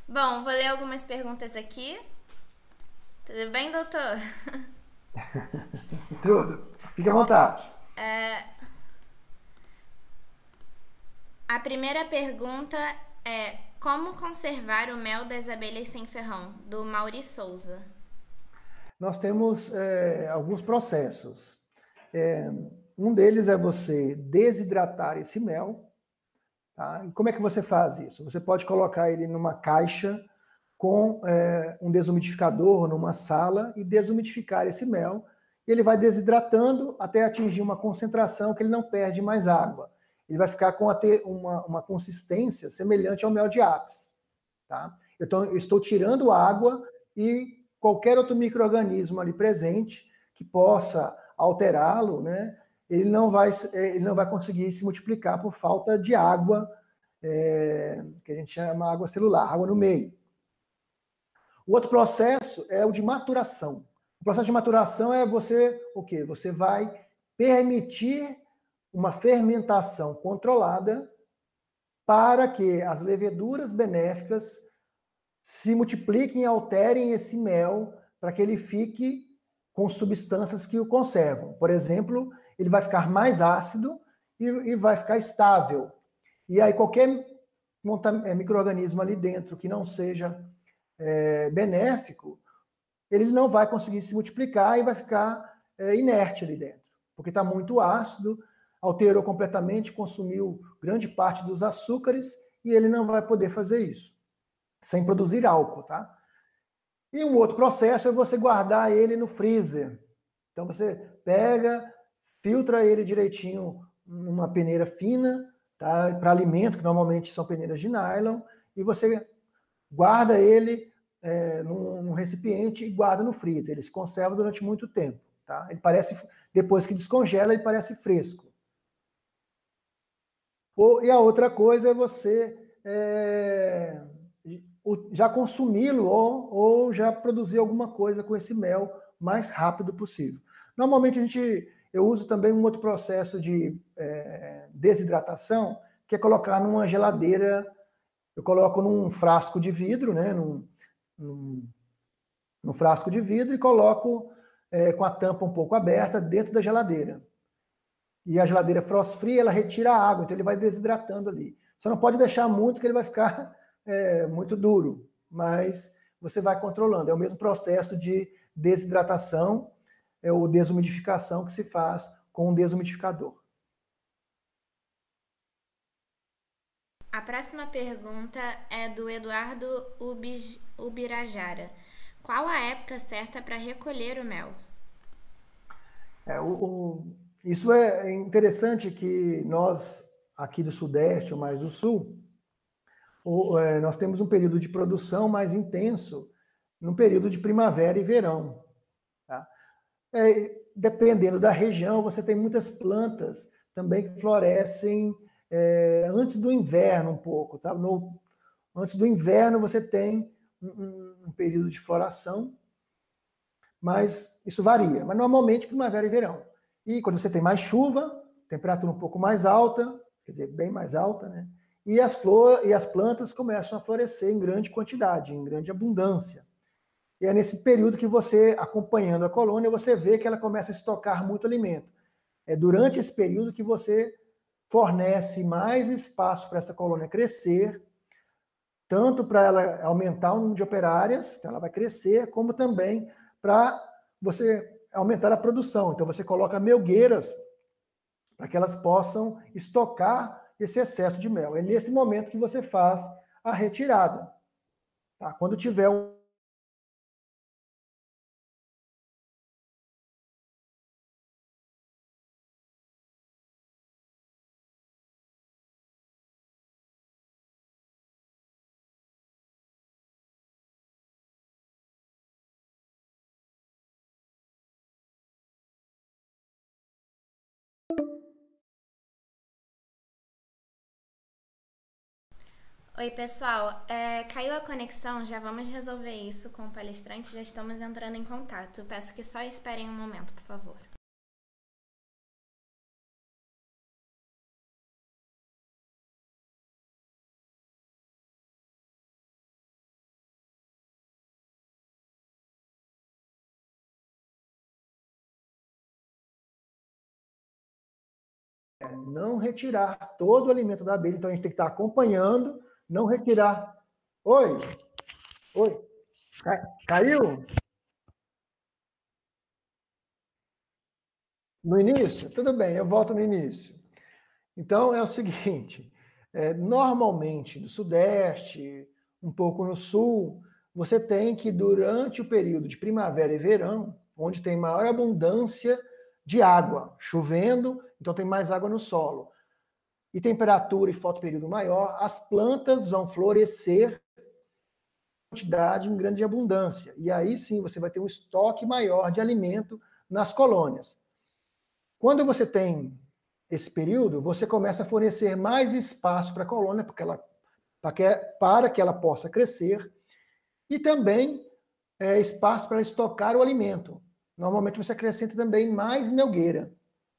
Bom, vou ler algumas perguntas aqui. Tudo bem, doutor? Tudo. Fique à vontade. A primeira pergunta é: como conservar o mel das abelhas sem ferrão? Do Mauri Souza. Nós temos alguns processos. É, um deles é você desidratar esse mel. Tá? E como é que você faz isso? Você pode colocar ele numa caixa com um desumidificador numa sala e desumidificar esse mel. Ele vai desidratando até atingir uma concentração que ele não perde mais água. Ele vai ficar com uma consistência semelhante ao mel de ápis. Tá? Então, eu estou tirando água e qualquer outro micro-organismo ali presente que possa alterá-lo, né, ele não vai conseguir se multiplicar por falta de água, que a gente chama água celular, água no meio. O outro processo é o de maturação. O processo de maturação é você, o quê? Você vai permitir uma fermentação controlada para que as leveduras benéficas se multipliquem e alterem esse mel para que ele fique com substâncias que o conservam. Por exemplo, ele vai ficar mais ácido e vai ficar estável. E aí qualquer micro-organismo ali dentro que não seja benéfico, ele não vai conseguir se multiplicar e vai ficar inerte ali dentro, porque está muito ácido, alterou completamente, consumiu grande parte dos açúcares e ele não vai poder fazer isso sem produzir álcool, tá? E um outro processo é você guardar ele no freezer. Então você pega, filtra ele direitinho numa peneira fina, tá? Para alimento, que normalmente são peneiras de nylon, e você guarda ele num recipiente e guarda no freezer. Ele se conserva durante muito tempo, tá? Ele parece, depois que descongela, ele parece fresco. E a outra coisa é você já consumi-lo ou já produzir alguma coisa com esse mel mais rápido possível. Normalmente eu uso também um outro processo de desidratação, que é colocar numa geladeira, eu coloco num frasco de vidro, né, num, num frasco de vidro e coloco com a tampa um pouco aberta dentro da geladeira. E a geladeira frost free, ela retira a água, então ele vai desidratando ali. Você não pode deixar muito, que ele vai ficar muito duro, mas você vai controlando. É o mesmo processo de desidratação ou desumidificação que se faz com um desumidificador. A próxima pergunta é do Eduardo Ubirajara. Qual a época certa para recolher o mel? É, isso é interessante que nós, aqui do Sudeste ou mais do Sul, nós temos um período de produção mais intenso no período de primavera e verão. Tá? Dependendo da região, você tem muitas plantas também que florescem antes do inverno um pouco. Tá? Antes do inverno você tem um período de floração, mas isso varia. Mas normalmente primavera e verão. E quando você tem mais chuva, temperatura um pouco mais alta, quer dizer, bem mais alta, né? E as plantas começam a florescer em grande quantidade, em grande abundância. E é nesse período que você, acompanhando a colônia, você vê que ela começa a estocar muito alimento. É durante esse período que você fornece mais espaço para essa colônia crescer, tanto para ela aumentar o número de operárias, então ela vai crescer, como também para você aumentar a produção. Então você coloca melgueiras para que elas possam estocar esse excesso de mel. É nesse momento que você faz a retirada. Tá? Quando tiver Oi, pessoal. Caiu a conexão, já vamos resolver isso com o palestrante, já estamos entrando em contato. Peço que só esperem um momento, por favor. não retirar todo o alimento da abelha. Então, a gente tem que estar acompanhando, não retirar. Oi? Oi? Caiu? No início? Tudo bem, eu volto no início. Então, é o seguinte, normalmente no Sudeste, um pouco no Sul, você tem que, durante o período de primavera e verão, onde tem maior abundância de água, chovendo, então tem mais água no solo, e temperatura e fotoperíodo maior, as plantas vão florescer em quantidade em grande abundância. E aí sim você vai ter um estoque maior de alimento nas colônias. Quando você tem esse período, você começa a fornecer mais espaço para a colônia para que ela possa crescer e também espaço para estocar o alimento. Normalmente você acrescenta também mais melgueira.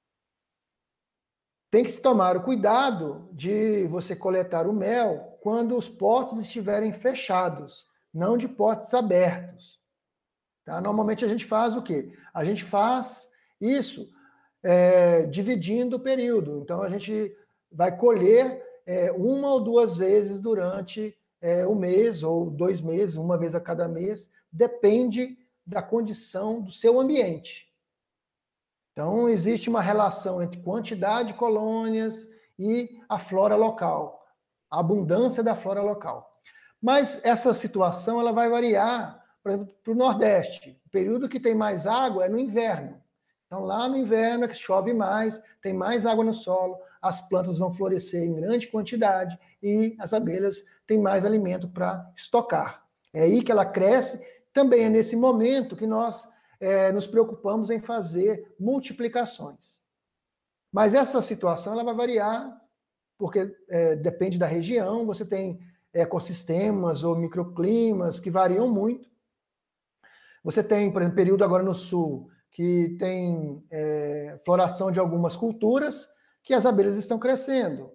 Tem que se tomar o cuidado de você coletar o mel quando os potes estiverem fechados, não de potes abertos. Tá? Normalmente a gente faz o quê? A gente faz isso dividindo o período. Então a gente vai colher uma ou duas vezes durante o mês, ou 2 meses, uma vez a cada mês, depende da condição do seu ambiente. Então, existe uma relação entre quantidade de colônias e a flora local, a abundância da flora local. Mas essa situação ela vai variar, por exemplo, para o Nordeste. O período que tem mais água é no inverno. Então, lá no inverno é que chove mais, tem mais água no solo, as plantas vão florescer em grande quantidade e as abelhas têm mais alimento para estocar. É aí que ela cresce. Também é nesse momento que nós nos preocupamos em fazer multiplicações. Mas essa situação ela vai variar, porque depende da região, você tem ecossistemas ou microclimas que variam muito. Você tem, por exemplo, período agora no sul, que tem floração de algumas culturas que as abelhas estão crescendo.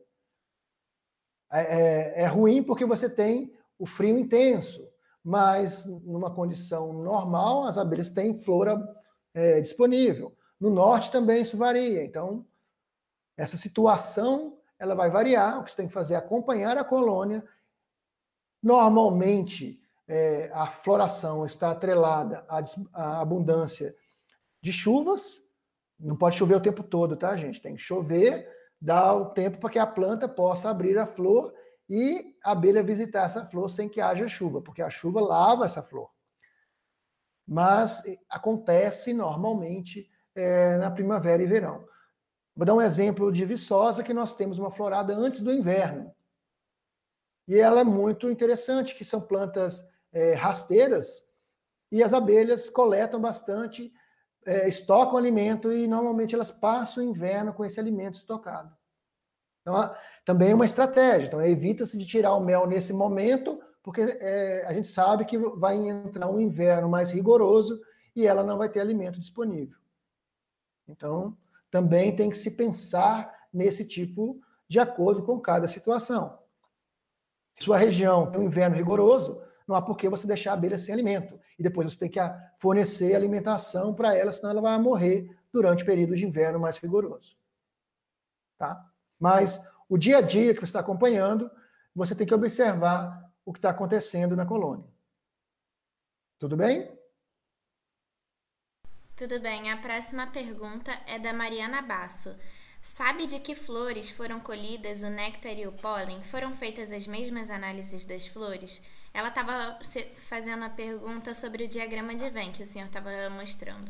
É ruim porque você tem o frio intenso, mas numa condição normal, as abelhas têm flora disponível. No norte também isso varia. Então, essa situação ela vai variar. O que você tem que fazer é acompanhar a colônia. Normalmente, a floração está atrelada à abundância de chuvas. Não pode chover o tempo todo, tá, gente? Tem que chover, dar o tempo para que a planta possa abrir a flor e a abelha visitar essa flor sem que haja chuva, porque a chuva lava essa flor. Mas acontece normalmente na primavera e verão. Vou dar um exemplo de viçosa, que nós temos uma florada antes do inverno. E ela é muito interessante, que são plantas rasteiras, e as abelhas coletam bastante, estocam alimento, e normalmente elas passam o inverno com esse alimento estocado. Então, também é uma estratégia. Então, evita-se de tirar o mel nesse momento, porque a gente sabe que vai entrar um inverno mais rigoroso e ela não vai ter alimento disponível. Então, também tem que se pensar nesse tipo de acordo com cada situação. Se sua região tem um inverno rigoroso, não há por que você deixar a abelha sem alimento. E depois você tem que fornecer alimentação para ela, senão ela vai morrer durante o período de inverno mais rigoroso. Tá? Mas o dia a dia que você está acompanhando, você tem que observar o que está acontecendo na colônia. Tudo bem? Tudo bem. A próxima pergunta é da Mariana Basso. Sabe de que flores foram colhidas o néctar e o pólen? Foram feitas as mesmas análises das flores? Ela estava fazendo a pergunta sobre o diagrama de Venn que o senhor estava mostrando.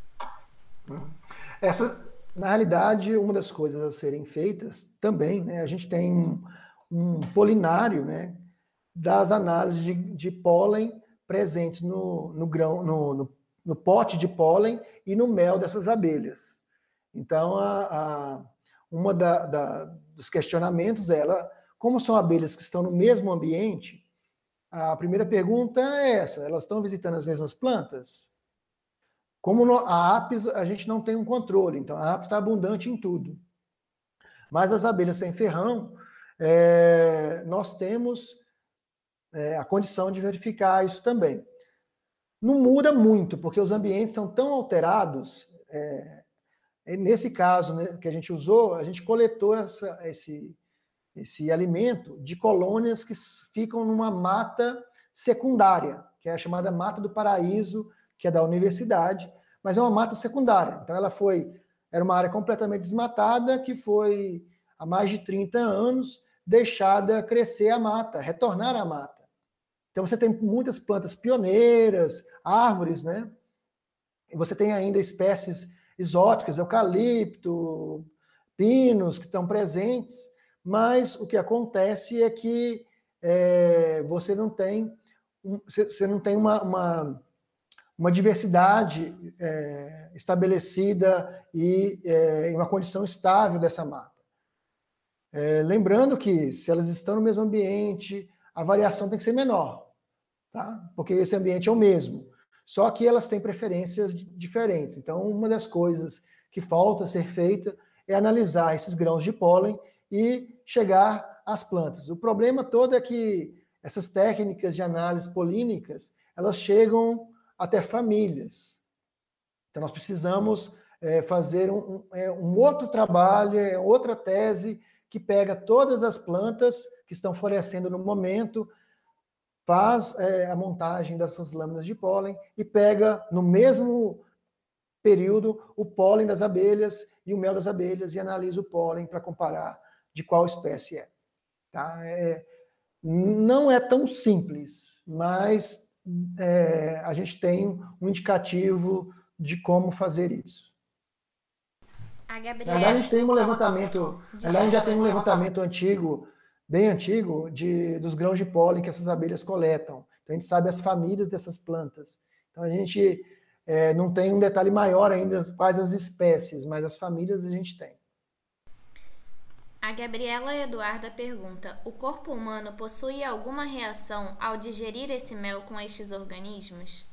Na realidade, uma das coisas a serem feitas também, né, a gente tem um polinário, né, das análises de pólen presentes no grão, no pote de pólen e no mel dessas abelhas. Então, uma dos questionamentos é, como são abelhas que estão no mesmo ambiente, a primeira pergunta é essa: elas estão visitando as mesmas plantas? Como a apis, a gente não tem um controle, então a apis está abundante em tudo. Mas as abelhas sem ferrão, nós temos a condição de verificar isso também. Não muda muito, porque os ambientes são tão alterados Nesse caso, né, que a gente usou, a gente coletou esse alimento de colônias que ficam numa mata secundária, que é a chamada Mata do Paraíso, que é da universidade, mas é uma mata secundária. Então era uma área completamente desmatada que foi, há mais de 30 anos, deixada crescer a mata, retornar à mata. Então você tem muitas plantas pioneiras, árvores, né? E você tem ainda espécies exóticas, eucalipto, pinos, que estão presentes, mas o que acontece é que você não tem uma diversidade estabelecida e em uma condição estável dessa mata. Lembrando que, se elas estão no mesmo ambiente, a variação tem que ser menor, tá? Porque esse ambiente é o mesmo. Só que elas têm preferências diferentes. Então, uma das coisas que falta ser feita é analisar esses grãos de pólen e chegar às plantas. O problema todo é que essas técnicas de análise polínicas, elas chegam até famílias. Então, nós precisamos fazer um outro trabalho, outra tese, que pega todas as plantas que estão florescendo no momento, faz a montagem dessas lâminas de pólen e pega no mesmo período o pólen das abelhas e o mel das abelhas e analisa o pólen para comparar de qual espécie é. Tá? Não é tão simples, mas a gente tem um indicativo de como fazer isso. A Na verdade, a gente tem um levantamento, já tem um levantamento antigo, bem antigo, dos grãos de pólen que essas abelhas coletam. Então, a gente sabe as famílias dessas plantas. Então, a gente não tem um detalhe maior ainda quais as espécies, mas as famílias a gente tem. A Gabriela Eduarda pergunta: o corpo humano possui alguma reação ao digerir esse mel com estes organismos?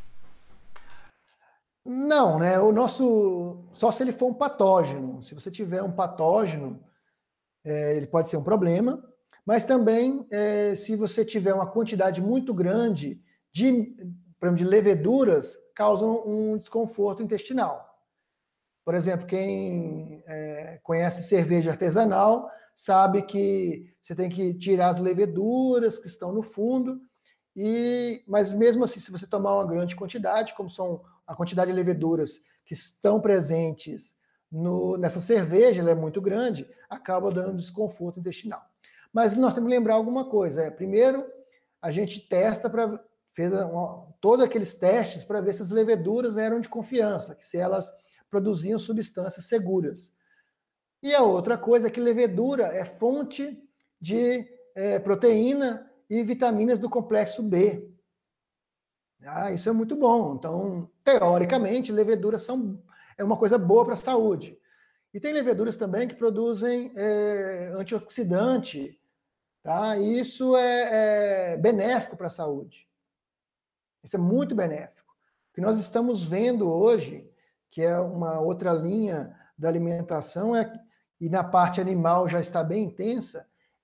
Não, né? Só se ele for um patógeno. Se você tiver um patógeno, ele pode ser um problema, mas também se você tiver uma quantidade muito grande por exemplo, de leveduras, causam um desconforto intestinal. Por exemplo, quem conhece cerveja artesanal sabe que você tem que tirar as leveduras que estão no fundo, mas mesmo assim, se você tomar uma grande quantidade, como são a quantidade de leveduras que estão presentes nessa cerveja, ela é muito grande, acaba dando desconforto intestinal. Mas nós temos que lembrar alguma coisa. Primeiro, a gente fez todos aqueles testes para ver se as leveduras eram de confiança, se elas produziam substâncias seguras. E a outra coisa é que levedura é fonte de proteína e vitaminas do complexo B. Isso é muito bom. Então, teoricamente, leveduras é uma coisa boa para a saúde. E tem leveduras também que produzem antioxidante, tá? E isso é benéfico para a saúde. Isso é muito benéfico. O que nós estamos vendo hoje, que é uma outra linha da alimentação, e na parte animal já está bem intensa,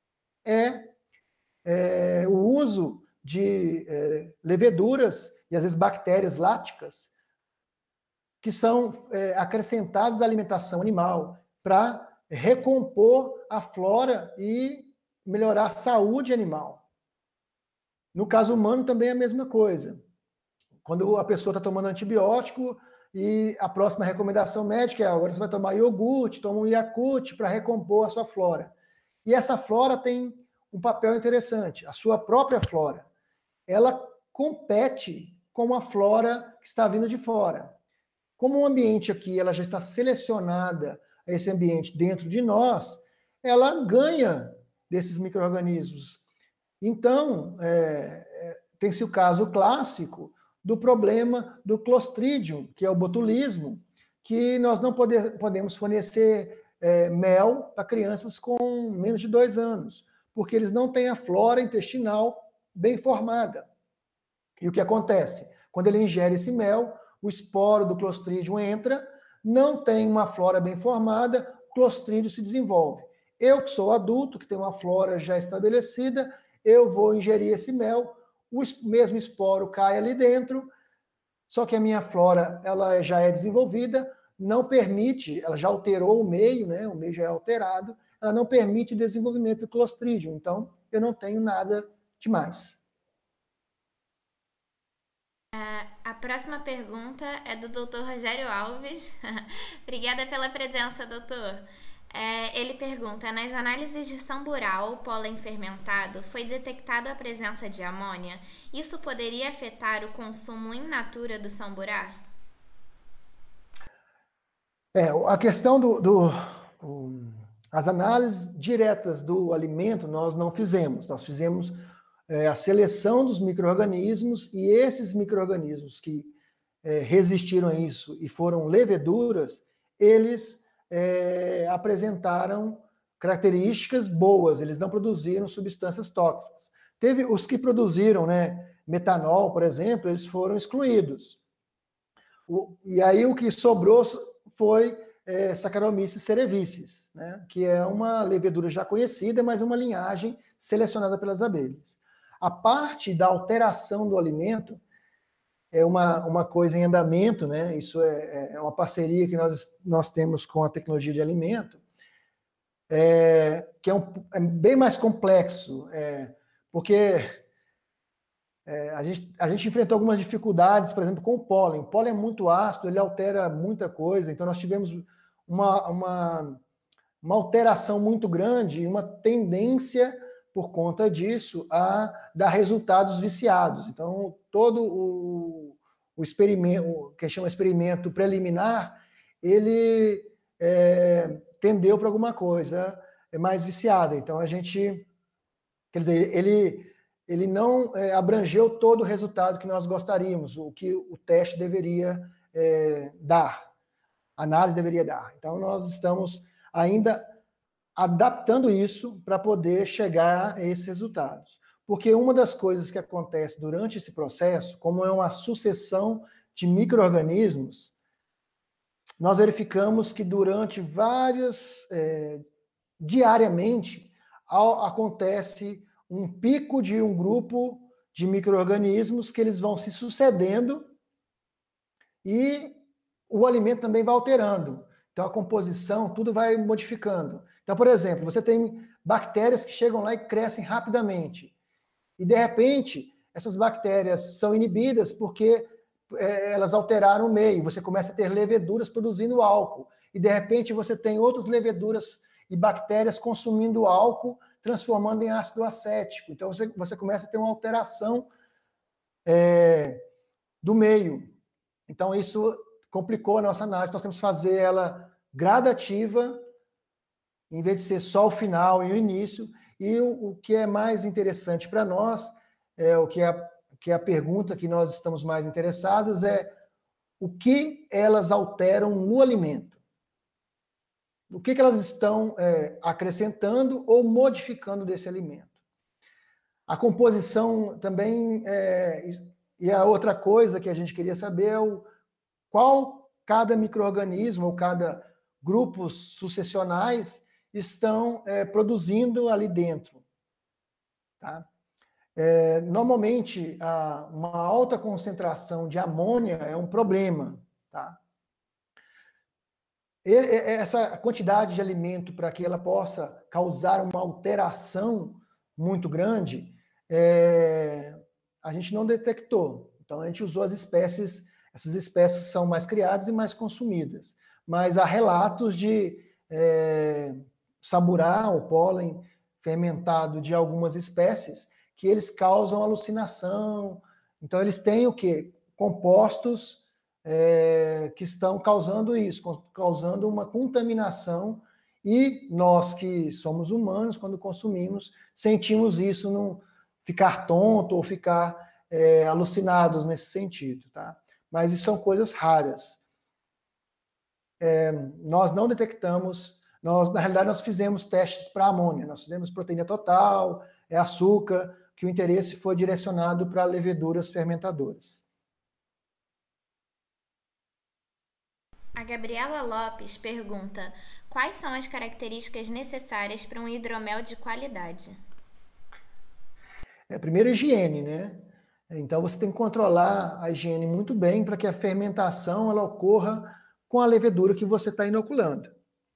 o uso de leveduras e às vezes bactérias láticas que são acrescentadas à alimentação animal para recompor a flora e melhorar a saúde animal. No caso humano também é a mesma coisa. Quando a pessoa está tomando antibiótico e a próxima recomendação médica é agora você vai tomar iogurte, toma um Yakult para recompor a sua flora. E essa flora tem um papel interessante. A sua própria flora, ela compete com a flora que está vindo de fora. Como o ambiente aqui ela já está selecionada a esse ambiente dentro de nós, ela ganha desses micro-organismos. Então, tem-se o caso clássico do problema do Clostridium, que é o botulismo, que nós não podemos fornecer mel para crianças com menos de 2 anos, porque eles não têm a flora intestinal bem formada. E o que acontece? Quando ele ingere esse mel, o esporo do Clostridium entra, não tem uma flora bem formada, o Clostridium se desenvolve. Eu que sou adulto, que tenho uma flora já estabelecida, eu vou ingerir esse mel, o mesmo esporo cai ali dentro, só que a minha flora ela já é desenvolvida, não permite, ela já alterou o meio, né? O meio já é alterado, ela não permite o desenvolvimento do Clostridium. Então, eu não tenho nada demais. A próxima pergunta é do Dr. Rogério Alves. Obrigada pela presença, doutor. Ele pergunta: nas análises de sambural, pólen fermentado, foi detectado a presença de amônia? Isso poderia afetar o consumo in natura do samburá? A questão as análises diretas do alimento nós não fizemos. Nós fizemos a seleção dos micro-organismos, e esses micro-organismos que resistiram a isso e foram leveduras, eles apresentaram características boas, eles não produziram substâncias tóxicas. Teve os que produziram, né, metanol, por exemplo, eles foram excluídos. E aí o que sobrou foi Saccharomyces cerevisiae, né, que é uma levedura já conhecida, mas uma linhagem selecionada pelas abelhas. A parte da alteração do alimento é uma coisa em andamento, né? Isso é uma parceria que nós temos com a tecnologia de alimento, que é bem mais complexo, porque a gente enfrentou algumas dificuldades, por exemplo, com o pólen. O pólen é muito ácido, ele altera muita coisa, então nós tivemos uma alteração muito grande e uma tendência, por conta disso, a dar resultados viciados. Então, todo o experimento, que chama experimento preliminar, ele tendeu para alguma coisa mais viciada. Então, a gente, quer dizer, ele não abrangeu todo o resultado que nós gostaríamos, o que o teste deveria dar, a análise deveria dar. Então, nós estamos ainda adaptando isso para poder chegar a esses resultados. Porque uma das coisas que acontece durante esse processo, como é uma sucessão de micro-organismos, nós verificamos que durante diariamente, acontece um pico de um grupo de micro-organismos que eles vão se sucedendo e o alimento também vai alterando. Então, a composição, tudo vai modificando. Então, por exemplo, você tem bactérias que chegam lá e crescem rapidamente. E, de repente, essas bactérias são inibidas porque elas alteraram o meio. Você começa a ter leveduras produzindo álcool. E, de repente, você tem outras leveduras e bactérias consumindo álcool, transformando em ácido acético. Então, você começa a ter uma alteração do meio. Então, isso complicou a nossa análise. Nós temos que fazer ela gradativa, em vez de ser só o final e o início. E o que é mais interessante para nós, o que é a pergunta que nós estamos mais interessados, é o que elas alteram no alimento. O que elas estão acrescentando ou modificando desse alimento. A composição também, e a outra coisa que a gente queria saber é qual cada micro-organismo ou cada grupos sucessionais estão produzindo ali dentro. Tá? Normalmente, uma alta concentração de amônia é um problema. Tá? Essa quantidade de alimento, para que ela possa causar uma alteração muito grande, a gente não detectou. Então, a gente usou essas espécies são mais criadas e mais consumidas. Mas há relatos de samburá, o pólen fermentado de algumas espécies, que eles causam alucinação. Então, eles têm o quê? Compostos que estão causando isso, causando uma contaminação, e nós que somos humanos, quando consumimos, sentimos isso, não ficar tonto ou ficar alucinados nesse sentido, tá? Mas isso são coisas raras. Nós não detectamos, na realidade nós fizemos testes para amônia, nós fizemos proteína total, açúcar, que o interesse foi direcionado para leveduras fermentadoras. A Gabriela Lopes pergunta: quais são as características necessárias para um hidromel de qualidade? Primeiro, higiene, né? Então, você tem que controlar a higiene muito bem para que a fermentação ela ocorra com a levedura que você está inoculando.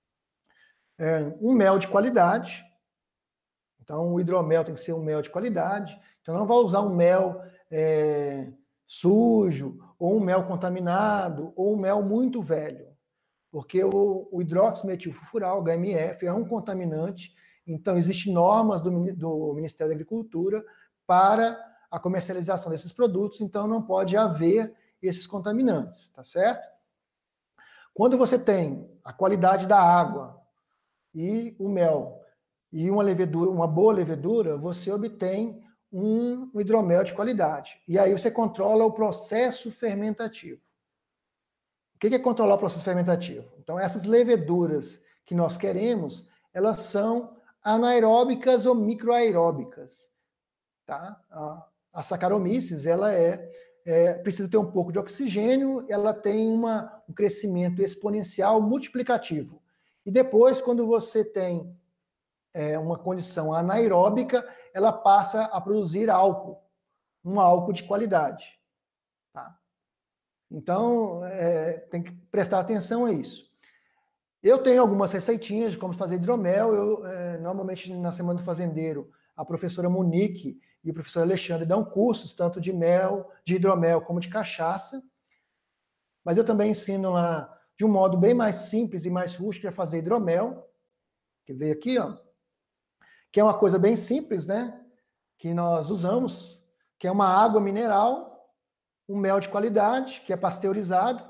Um mel de qualidade. Então, o hidromel tem que ser um mel de qualidade. Então, não vai usar um mel sujo, ou um mel contaminado, ou um mel muito velho. Porque o hidroximetilfurfural, HMF, é um contaminante. Então, existem normas do Ministério da Agricultura para a comercialização desses produtos. Então, não pode haver esses contaminantes, tá certo? Quando você tem a qualidade da água e o mel e uma levedura, uma boa levedura, você obtém um hidromel de qualidade. E aí você controla o processo fermentativo. O que é controlar o processo fermentativo? Então, essas leveduras que nós queremos, elas são anaeróbicas ou microaeróbicas. Tá? A Saccharomyces, ela precisa ter um pouco de oxigênio, ela tem um crescimento exponencial multiplicativo. E depois, quando você tem uma condição anaeróbica, ela passa a produzir álcool, um álcool de qualidade. Tá? Então, tem que prestar atenção a isso. Eu tenho algumas receitinhas de como fazer hidromel. Normalmente, na Semana do Fazendeiro, a professora Monique e o professor Alexandre dão cursos, tanto de hidromel, como de cachaça. Mas eu também ensino lá, de um modo bem mais simples e mais rústico, a fazer hidromel, que veio aqui, ó, que é uma coisa bem simples, né? Que nós usamos, que é uma água mineral, um mel de qualidade, que é pasteurizado,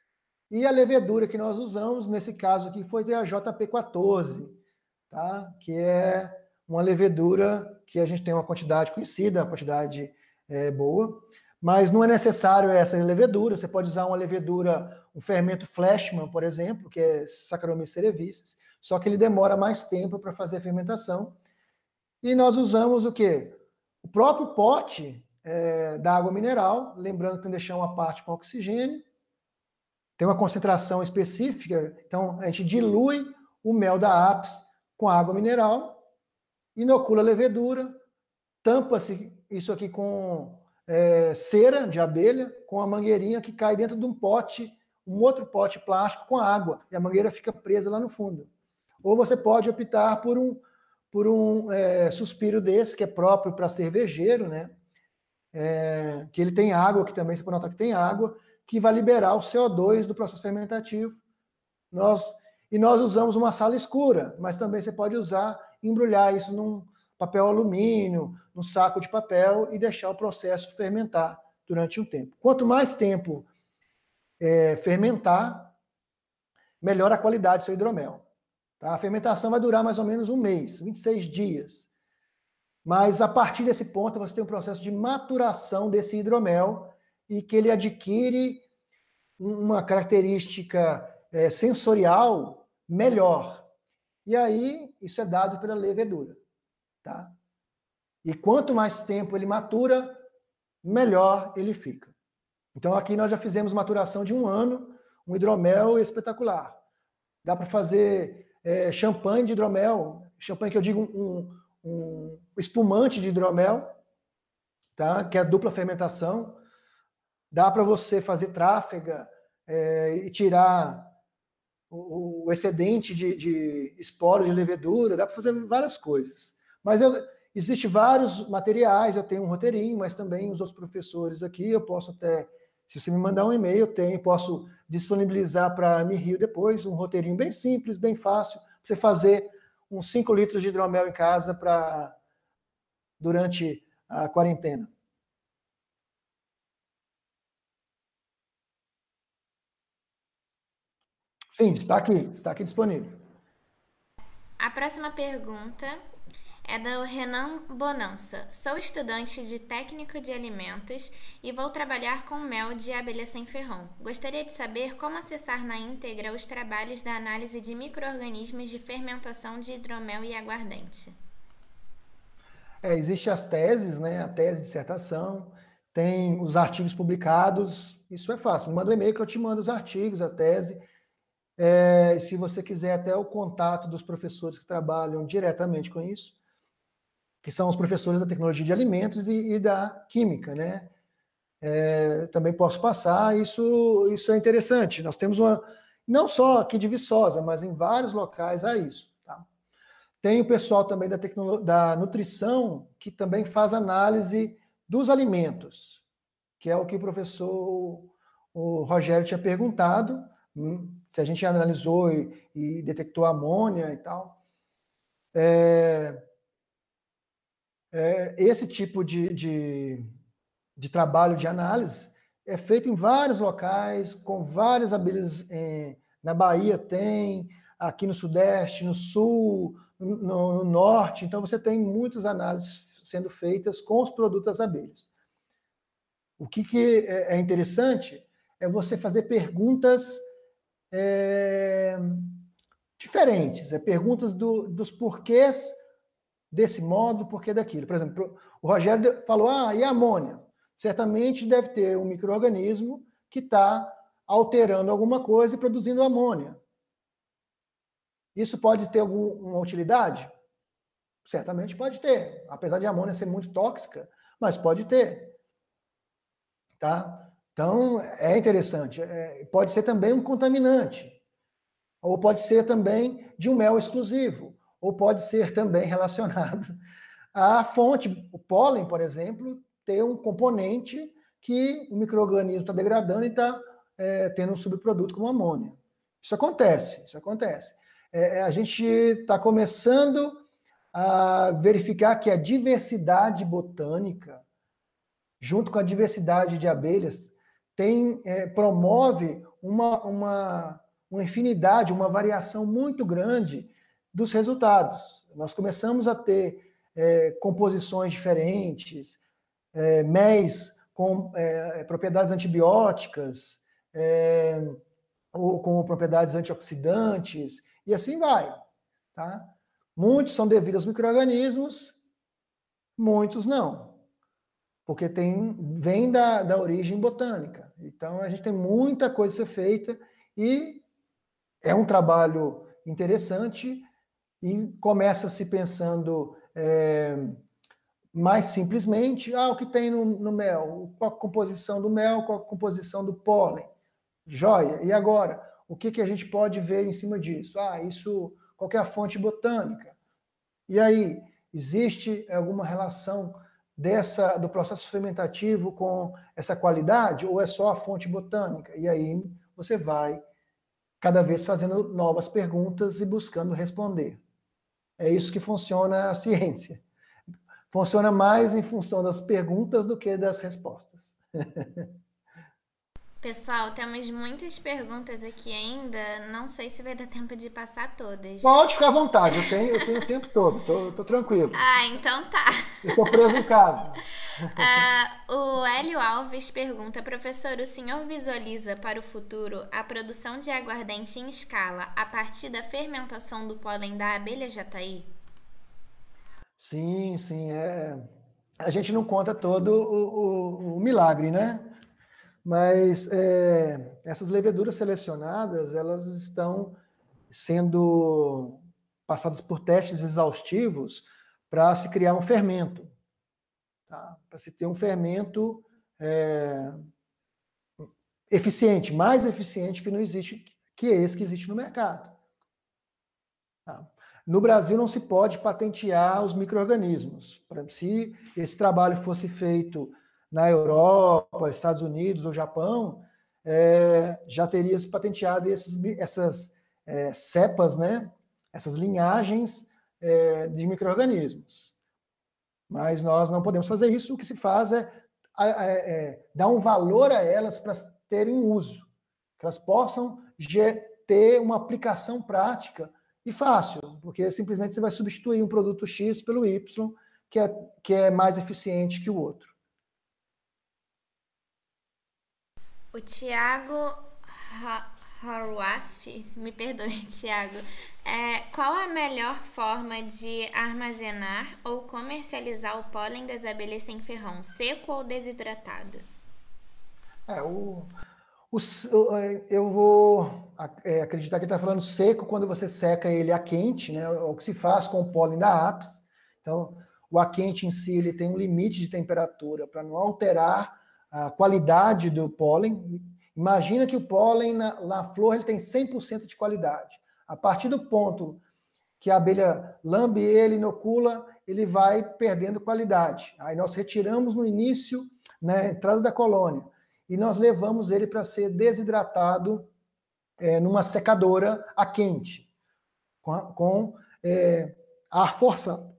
e a levedura que nós usamos, nesse caso aqui, foi a JP14, tá? Que é uma levedura que a gente tem uma quantidade conhecida, uma quantidade boa, mas não é necessário essa levedura. Você pode usar uma levedura, um fermento Flashman, por exemplo, que é Saccharomyces cerevisiae, só que ele demora mais tempo para fazer a fermentação. E nós usamos o quê? O próprio pote da água mineral, lembrando que tem que deixar uma parte com oxigênio, tem uma concentração específica, então a gente dilui o mel da apis com água mineral, inocula a levedura, tampa-se isso aqui com cera de abelha, com a mangueirinha que cai dentro de um pote, um outro pote plástico com água, e a mangueira fica presa lá no fundo. Ou você pode optar por um suspiro desse, que é próprio para cervejeiro, né? Que ele tem água, que também você pode notar que tem água, que vai liberar o CO2 do processo fermentativo. Nós usamos uma sala escura, mas também você pode embrulhar isso num papel alumínio, num saco de papel e deixar o processo fermentar durante um tempo. Quanto mais tempo fermentar, melhor a qualidade do seu hidromel. Tá? A fermentação vai durar mais ou menos um mês, 26 dias. Mas a partir desse ponto você tem um processo de maturação desse hidromel e que ele adquire uma característica sensorial melhor. E aí, isso é dado pela levedura. Tá? E quanto mais tempo ele matura, melhor ele fica. Então, aqui nós já fizemos maturação de 1 ano, um hidromel espetacular. Dá para fazer champanhe de hidromel, champanhe que eu digo um espumante de hidromel, tá? Que é a dupla fermentação. Dá para você fazer tráfega e tirar o excedente de esporo de levedura, dá para fazer várias coisas. Mas existem vários materiais, eu tenho um roteirinho, mas também os outros professores aqui, eu posso até, se você me mandar um e-mail, posso disponibilizar para a MRio depois, um roteirinho bem simples, bem fácil, para você fazer uns 5 litros de hidromel em casa durante a quarentena. Sim, está aqui disponível. A próxima pergunta é do Renan Bonança. Sou estudante de técnico de alimentos e vou trabalhar com mel de abelha sem ferrão. Gostaria de saber como acessar na íntegra os trabalhos da análise de micro-organismos de fermentação de hidromel e aguardente. Existem as teses, né? A tese de dissertação, tem os artigos publicados, isso é fácil. Me manda um e-mail que eu te mando os artigos, a tese. Se você quiser até o contato dos professores que trabalham diretamente com isso, que são os professores da tecnologia de alimentos e da química, né? Também posso passar, isso é interessante. Nós temos Não só aqui de Viçosa, mas em vários locais há isso. Tá? Tem o pessoal também da nutrição, que também faz análise dos alimentos, que é o que o professor o Rogério tinha perguntado, se a gente analisou e detectou amônia e tal. Esse tipo de trabalho de análise é feito em vários locais, com várias abelhas. Na Bahia tem, aqui no Sudeste, no Sul, no Norte. Então, você tem muitas análises sendo feitas com os produtos das abelhas. O que é interessante é você fazer perguntas diferentes, perguntas dos porquês desse modo, porquê daquilo. Por exemplo, o Rogério falou, e a amônia? Certamente deve ter um micro-organismo que está alterando alguma coisa e produzindo amônia. Isso pode ter alguma utilidade? Certamente pode ter, apesar de a amônia ser muito tóxica, mas pode ter. Tá? Então, é interessante. Pode ser também um contaminante, ou pode ser também de um mel exclusivo, ou pode ser também relacionado à fonte. O pólen, por exemplo, tem um componente que o micro-organismo está degradando e está tendo um subproduto como amônia. Isso acontece. A gente está começando a verificar que a diversidade botânica, junto com a diversidade de abelhas, promove uma infinidade, uma variação muito grande dos resultados. Nós começamos a ter composições diferentes, méis com propriedades antibióticas, ou com propriedades antioxidantes, e assim vai. Tá? Muitos são devidos aos micro-organismos, muitos não, porque vem da origem botânica. Então, a gente tem muita coisa a ser feita e é um trabalho interessante e começa-se pensando mais simplesmente, o que tem no mel, qual a composição do mel, qual a composição do pólen. Joia. E agora, o que a gente pode ver em cima disso? Qual que é a fonte botânica? E aí, existe alguma relação do processo fermentativo com essa qualidade, ou é só a fonte botânica? E aí você vai cada vez fazendo novas perguntas e buscando responder. É isso que funciona a ciência. Funciona mais em função das perguntas do que das respostas. Pessoal, temos muitas perguntas aqui ainda. Não sei se vai dar tempo de passar todas. Pode ficar à vontade, eu tenho o tempo todo, tô tranquilo. Então tá. Eu estou preso em casa. O Hélio Alves pergunta, professor, o senhor visualiza para o futuro a produção de aguardente em escala a partir da fermentação do pólen da abelha jataí? Sim. A gente não conta todo o milagre, né? Mas essas leveduras selecionadas, elas estão sendo passadas por testes exaustivos para se criar um fermento. Tá? Para se ter um fermento eficiente, mais eficiente que esse que existe no mercado. Tá? No Brasil não se pode patentear os micro-organismos. Por exemplo, se esse trabalho fosse feito na Europa, Estados Unidos ou Japão, já teria se patenteado essas cepas, né? Essas linhagens de micro-organismos. Mas nós não podemos fazer isso. O que se faz é dar um valor a elas para terem um uso, que elas possam ter uma aplicação prática e fácil, porque simplesmente você vai substituir um produto X pelo Y, que é mais eficiente que o outro. O Tiago Haruaf, me perdoe, Tiago, qual a melhor forma de armazenar ou comercializar o pólen das abelhas sem ferrão, seco ou desidratado? Eu vou acreditar que ele está falando seco quando você seca ele a quente, né? O que se faz com o pólen da apis. Então, o a quente em si ele tem um limite de temperatura para não alterar a qualidade do pólen Imagina que o pólen na flor ele tem 100% de qualidade. A partir do ponto que a abelha lambe ele, inocula, ele vai perdendo qualidade. Aí nós retiramos no início, na entrada da colônia, e nós levamos ele para ser desidratado numa secadora a quente, com ar forçado.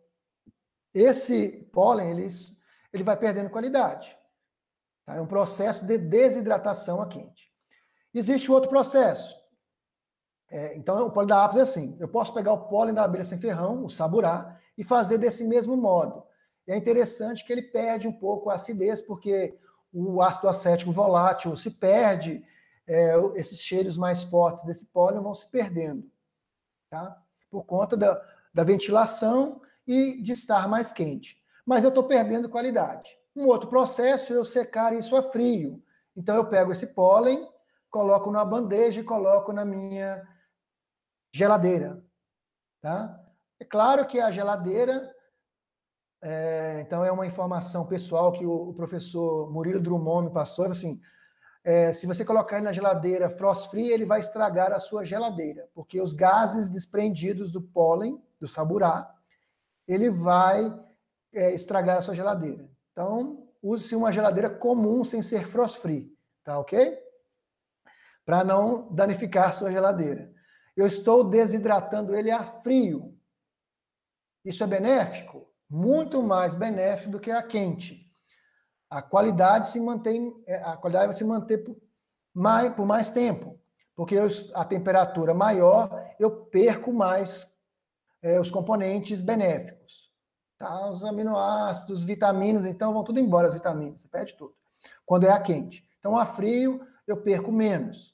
Esse pólen, ele vai perdendo qualidade. Tá? É um processo de desidratação a quente. Existe outro processo. Então, o pólen da apis é assim. Eu posso pegar o pólen da abelha sem ferrão, o saburá, e fazer desse mesmo modo. E é interessante que ele perde um pouco a acidez, porque o ácido acético volátil se perde, esses cheiros mais fortes desse pólen vão se perdendo. Tá? Por conta da ventilação e de estar mais quente. Mas eu estou perdendo qualidade. Um outro processo é eu secar isso a frio. Então, eu pego esse pólen, coloco numa bandeja e coloco na minha geladeira. Tá? É claro que a geladeira, então é uma informação pessoal que o professor Murilo Drummond me passou, assim, se você colocar ele na geladeira frost free, ele vai estragar a sua geladeira, porque os gases desprendidos do pólen, do saburá, ele vai estragar a sua geladeira. Então, use-se uma geladeira comum sem ser frost free, tá ok? Para não danificar a sua geladeira. Eu estou desidratando ele a frio. Isso é benéfico? Muito mais benéfico do que a quente. A qualidade vai se manter por mais tempo, porque a temperatura maior, eu perco mais os componentes benéficos. Tá? Os aminoácidos, vitaminas, então vão tudo embora as vitaminas, você perde tudo. Quando é a quente. Então, a frio, eu perco menos.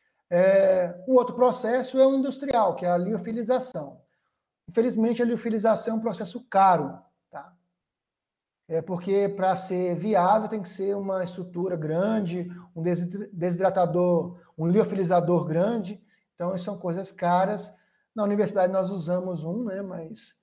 O outro processo é o industrial, que é a liofilização. Infelizmente, a liofilização é um processo caro, tá? Porque para ser viável tem que ser uma estrutura grande, um desidratador, um liofilizador grande. Então, isso são coisas caras. Na universidade nós usamos né, mas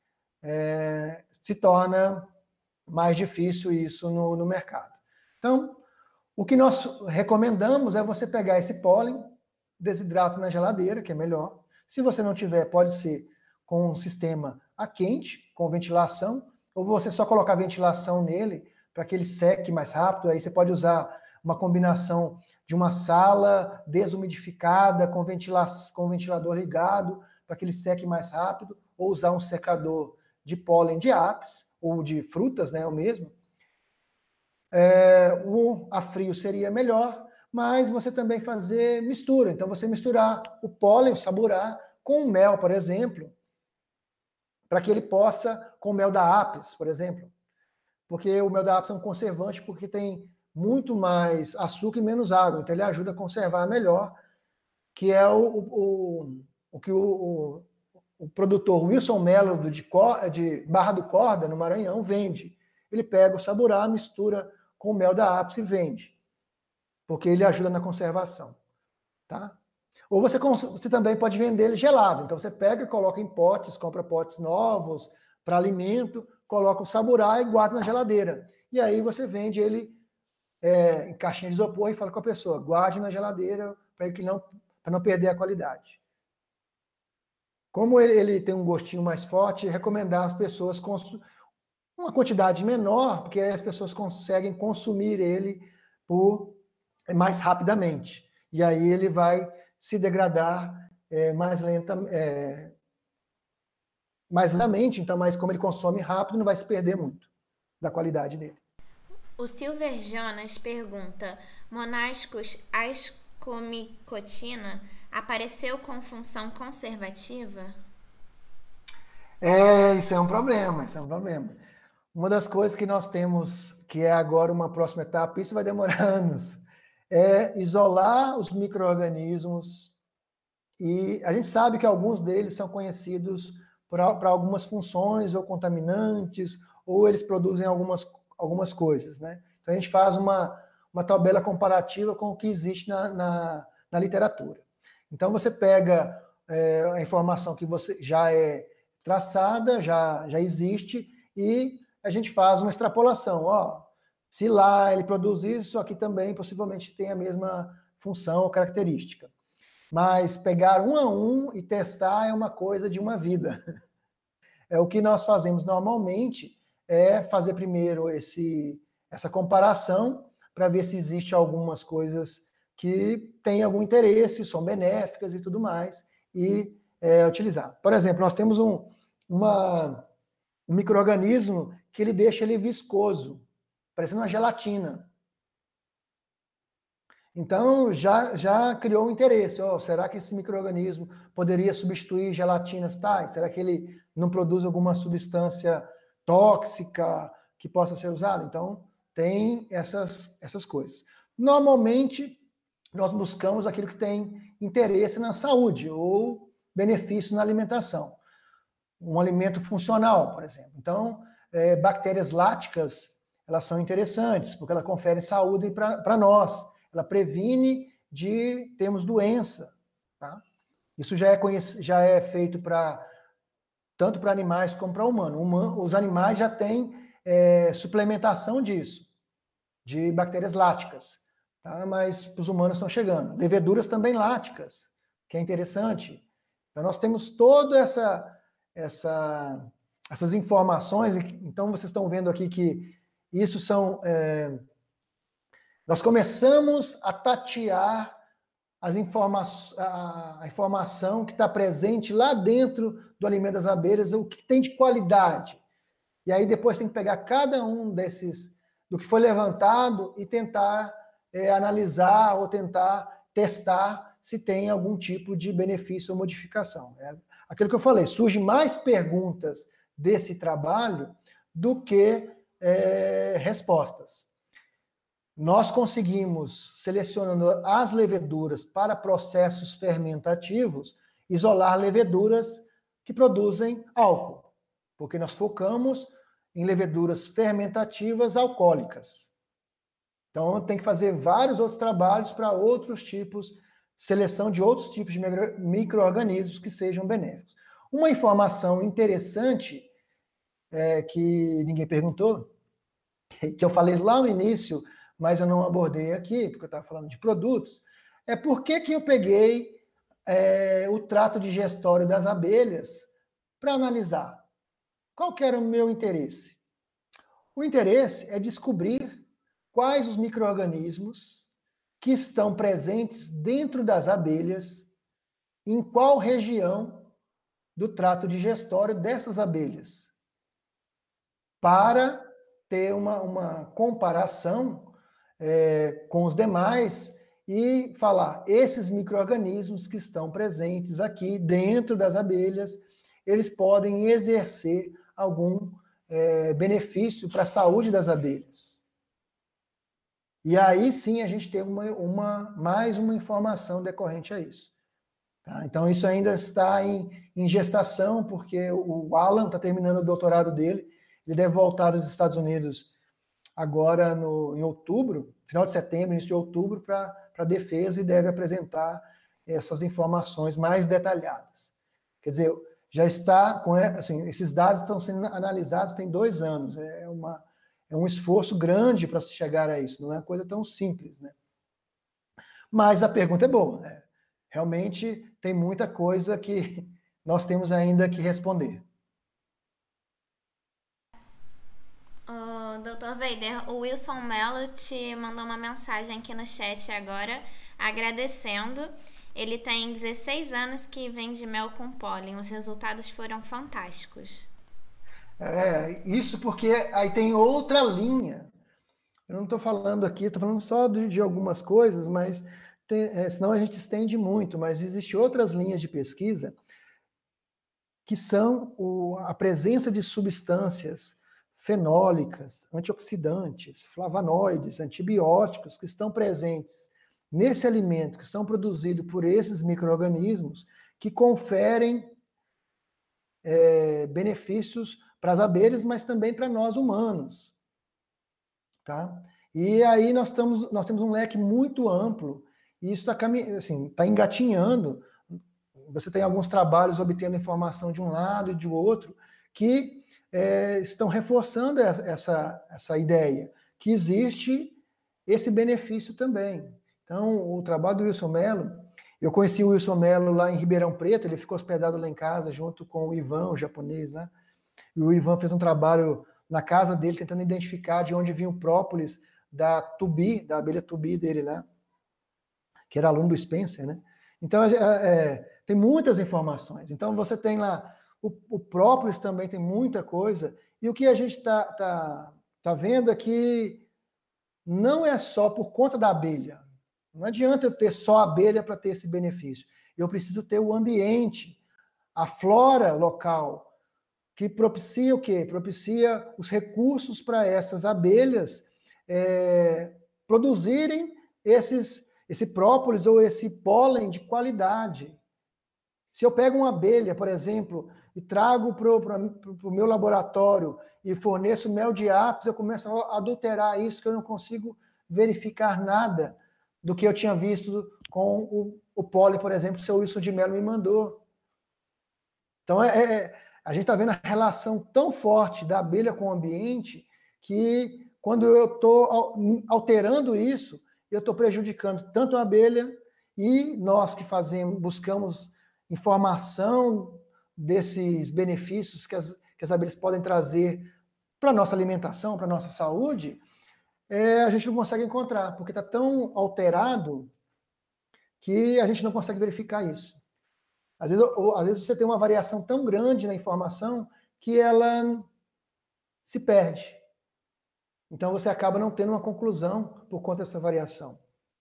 se torna mais difícil isso no mercado. Então, o que nós recomendamos é você pegar esse pólen, desidrato na geladeira, que é melhor. Se você não tiver, pode ser com um sistema a quente, com ventilação, ou você só colocar ventilação nele para que ele seque mais rápido. Aí você pode usar uma combinação de uma sala desumidificada com ventilador ligado para que ele seque mais rápido, ou usar um secador de pólen de apis ou de frutas, né, o mesmo. A frio seria melhor, mas você também fazer mistura. Então, você misturar o pólen, o saburá, com o mel, por exemplo, para que ele possa, com o mel da apis, por exemplo, porque o mel da apis é um conservante, porque tem muito mais açúcar e menos água, então ele ajuda a conservar melhor, que é o que o produtor Wilson Mello, de Barra do Corda, no Maranhão, vende. Ele pega o saburá, mistura com o mel da apis e vende, porque ele ajuda na conservação, tá? Ou você também pode vender ele gelado. Então você pega e coloca em potes, compra potes novos para alimento, coloca o saburá e guarda na geladeira. E aí você vende ele em caixinha de isopor e fala com a pessoa, guarde na geladeira para não perder a qualidade. Como ele tem um gostinho mais forte, recomendar as pessoas uma quantidade menor, porque aí as pessoas conseguem consumir ele mais rapidamente. E aí ele vai se degradar mais lentamente, então, mas como ele consome rápido, não vai se perder muito da qualidade dele. O Silver Jonas pergunta: Monascos ascomicotina apareceu com função conservativa? Isso é um problema, Uma das coisas que nós temos, que é agora uma próxima etapa, isso vai demorar anos, é isolar os micro-organismos, e a gente sabe que alguns deles são conhecidos para algumas funções ou contaminantes, ou eles produzem algumas coisas, né? Então a gente faz uma tabela comparativa com o que existe na literatura. Então você pega a informação que já é traçada, já existe, e a gente faz uma extrapolação. Se lá ele produz isso, aqui também possivelmente tem a mesma função ou característica. Mas pegar um a um e testar é uma coisa de uma vida. É o que nós fazemos normalmente, é fazer primeiro essa comparação para ver se existe algumas coisas que têm algum interesse, são benéficas e tudo mais, e utilizar. Por exemplo, nós temos um micro-organismo que ele deixa ele viscoso, parecendo uma gelatina. Então, já criou um interesse. Será que esse micro-organismo poderia substituir gelatinas tais? Será que ele não produz alguma substância tóxica que possa ser usada? Então, tem essas coisas. Normalmente, nós buscamos aquilo que tem interesse na saúde ou benefício na alimentação. Um alimento funcional, por exemplo. Então, bactérias láticas, elas são interessantes, porque elas conferem saúde para nós. Ela previne de termos doença. Tá? Isso já é feito tanto para animais como para humanos. Os animais já têm suplementação disso, de bactérias láticas. Tá? Mas os humanos estão chegando. Leveduras também láticas, que é interessante. Então, nós temos todas essas informações. Então, vocês estão vendo aqui que isso são... Nós começamos a tatear a informação que está presente lá dentro do alimento das abelhas, o que tem de qualidade. E aí depois tem que pegar cada um do que foi levantado e tentar analisar ou tentar testar se tem algum tipo de benefício ou modificação. Aquilo que eu falei, surgem mais perguntas desse trabalho do que respostas. Nós conseguimos, selecionando as leveduras para processos fermentativos, isolar leveduras que produzem álcool, porque nós focamos em leveduras fermentativas alcoólicas. Então, tem que fazer vários outros trabalhos para outros tipos, seleção de outros tipos de micro-organismos que sejam benéficos. Uma informação interessante, que ninguém perguntou, que eu falei lá no início, mas eu não abordei aqui, porque eu estava falando de produtos, por que eu peguei o trato digestório das abelhas para analisar. Qual que era o meu interesse? O interesse é descobrir quais os micro-organismos que estão presentes dentro das abelhas, em qual região do trato digestório dessas abelhas, para ter uma comparação com os demais e falar, esses micro-organismos que estão presentes aqui dentro das abelhas, eles podem exercer algum benefício para a saúde das abelhas. E aí sim a gente tem mais uma informação decorrente a isso. Tá? Então isso ainda está em gestação, porque o Alan está terminando o doutorado dele, ele deve voltar dos Estados Unidos agora em outubro, final de setembro, início de outubro, para a defesa e deve apresentar essas informações mais detalhadas. Quer dizer, já está esses dados estão sendo analisados tem 2 anos. É um esforço grande para se chegar a isso, não é uma coisa tão simples, né? Mas a pergunta é boa, né? Realmente tem muita coisa que nós temos ainda que responder. Dr. Vader, o Wilson Mello te mandou uma mensagem aqui no chat agora, agradecendo. Ele tem 16 anos que vende mel com pólen. Os resultados foram fantásticos. Isso porque aí tem outra linha. Eu não estou falando aqui, estou falando só de algumas coisas, mas senão a gente estende muito. Mas existem outras linhas de pesquisa que são a presença de substâncias fenólicas, antioxidantes, flavonoides, antibióticos que estão presentes nesse alimento, que são produzidos por esses micro-organismos, que conferem benefícios para as abelhas, mas também para nós humanos. Tá? E aí nós temos um leque muito amplo, e isso está engatinhando. Você tem alguns trabalhos obtendo informação de um lado e de outro, que estão reforçando essa ideia, que existe esse benefício também. Então, o trabalho do Wilson Mello, eu conheci o Wilson Mello lá em Ribeirão Preto, ele ficou hospedado lá em casa junto com o Ivan, o japonês, né? E o Ivan fez um trabalho na casa dele, tentando identificar de onde vinha o própolis da tubi, da abelha tubi dele, né? Que era aluno do Spencer, né? Então, tem muitas informações. Então, você tem lá, o própolis também tem muita coisa, e o que a gente tá vendo é que não é só por conta da abelha. Não adianta eu ter só abelha para ter esse benefício. Eu preciso ter o ambiente, a flora local, que propicia o quê? Propicia os recursos para essas abelhas produzirem esse própolis ou esse pólen de qualidade. Se eu pego uma abelha, por exemplo, e trago para o meu laboratório e forneço mel de ápis, eu começo a adulterar isso, que eu não consigo verificar nada do que eu tinha visto com o pólen, por exemplo, que o seu Wilson de Mello me mandou. Então, a gente está vendo a relação tão forte da abelha com o ambiente que, quando eu estou alterando isso, eu estou prejudicando tanto a abelha e nós que buscamos informação desses benefícios que as abelhas podem trazer para a nossa alimentação, para a nossa saúde, a gente não consegue encontrar, porque está tão alterado que a gente não consegue verificar isso. Às vezes você tem uma variação tão grande na informação que ela se perde. Então você acaba não tendo uma conclusão por conta dessa variação.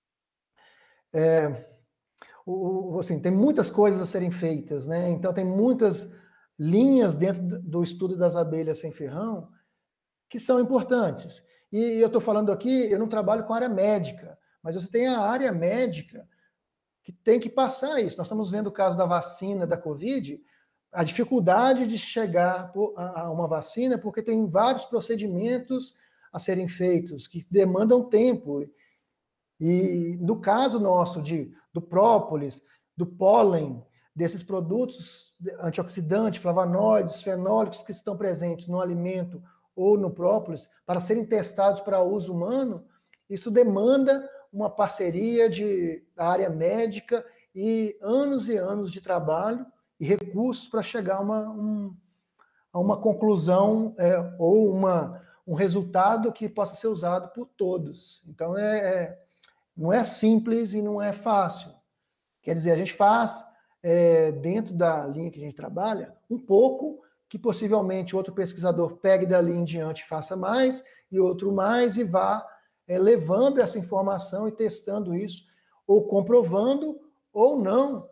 Assim, tem muitas coisas a serem feitas, né? Então tem muitas linhas dentro do estudo das abelhas sem ferrão que são importantes. E eu estou falando aqui, eu não trabalho com área médica, mas você tem a área médica que tem que passar isso. Nós estamos vendo o caso da vacina da Covid, a dificuldade de chegar a uma vacina, porque tem vários procedimentos a serem feitos, que demandam tempo. E no caso nosso do própolis, do pólen, desses produtos antioxidantes, flavonoides, fenólicos que estão presentes no alimento ou no própolis, para serem testados para uso humano, isso demanda uma parceria da área médica e anos de trabalho e recursos para chegar a uma conclusão ou um resultado que possa ser usado por todos. Então, não é simples e não é fácil. Quer dizer, a gente faz, dentro da linha que a gente trabalha, um pouco que possivelmente outro pesquisador pegue dali em diante e faça mais, e outro mais, e vá levando essa informação e testando isso, ou comprovando ou não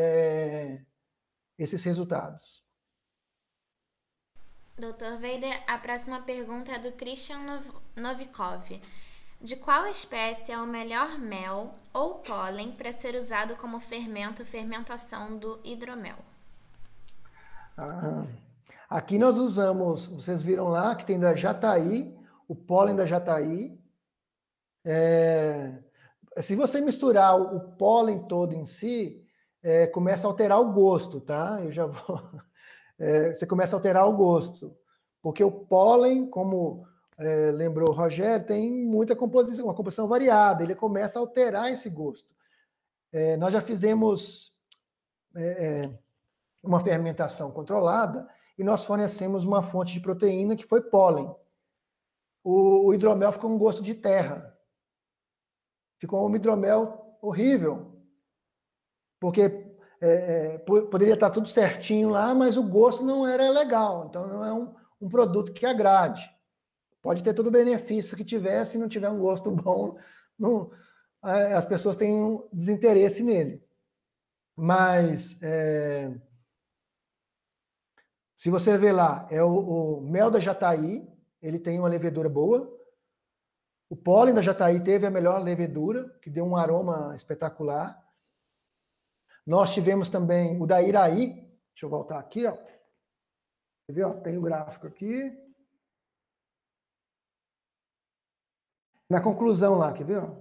esses resultados. Dr. Weider, a próxima pergunta é do Christian Novikov. De qual espécie é o melhor mel ou pólen para ser usado como fermentação do hidromel? Aqui nós usamos, vocês viram lá que tem da jataí, o pólen da jataí. Se você misturar o pólen todo em si, começa a alterar o gosto, tá? Eu já vou... você começa a alterar o gosto. Porque o pólen, como lembrou o Rogério, tem muita composição, uma composição variada. Ele começa a alterar esse gosto. Nós já fizemos uma fermentação controlada e nós fornecemos uma fonte de proteína que foi pólen. O hidromel ficou com gosto de terra. Ficou um hidromel horrível. Porque poderia estar tudo certinho lá, mas o gosto não era legal. Então, não é um produto que agrade. Pode ter todo o benefício que tiver, se não tiver um gosto bom, as pessoas têm um desinteresse nele. Mas, se você ver lá, é o mel da jataí, ele tem uma levedura boa. O pólen da jataí teve a melhor levedura, que deu um aroma espetacular. Nós tivemos também o da iraí. Deixa eu voltar aqui, ó. Quer ver, ó? Tem o gráfico aqui. Na conclusão lá, quer ver, ó?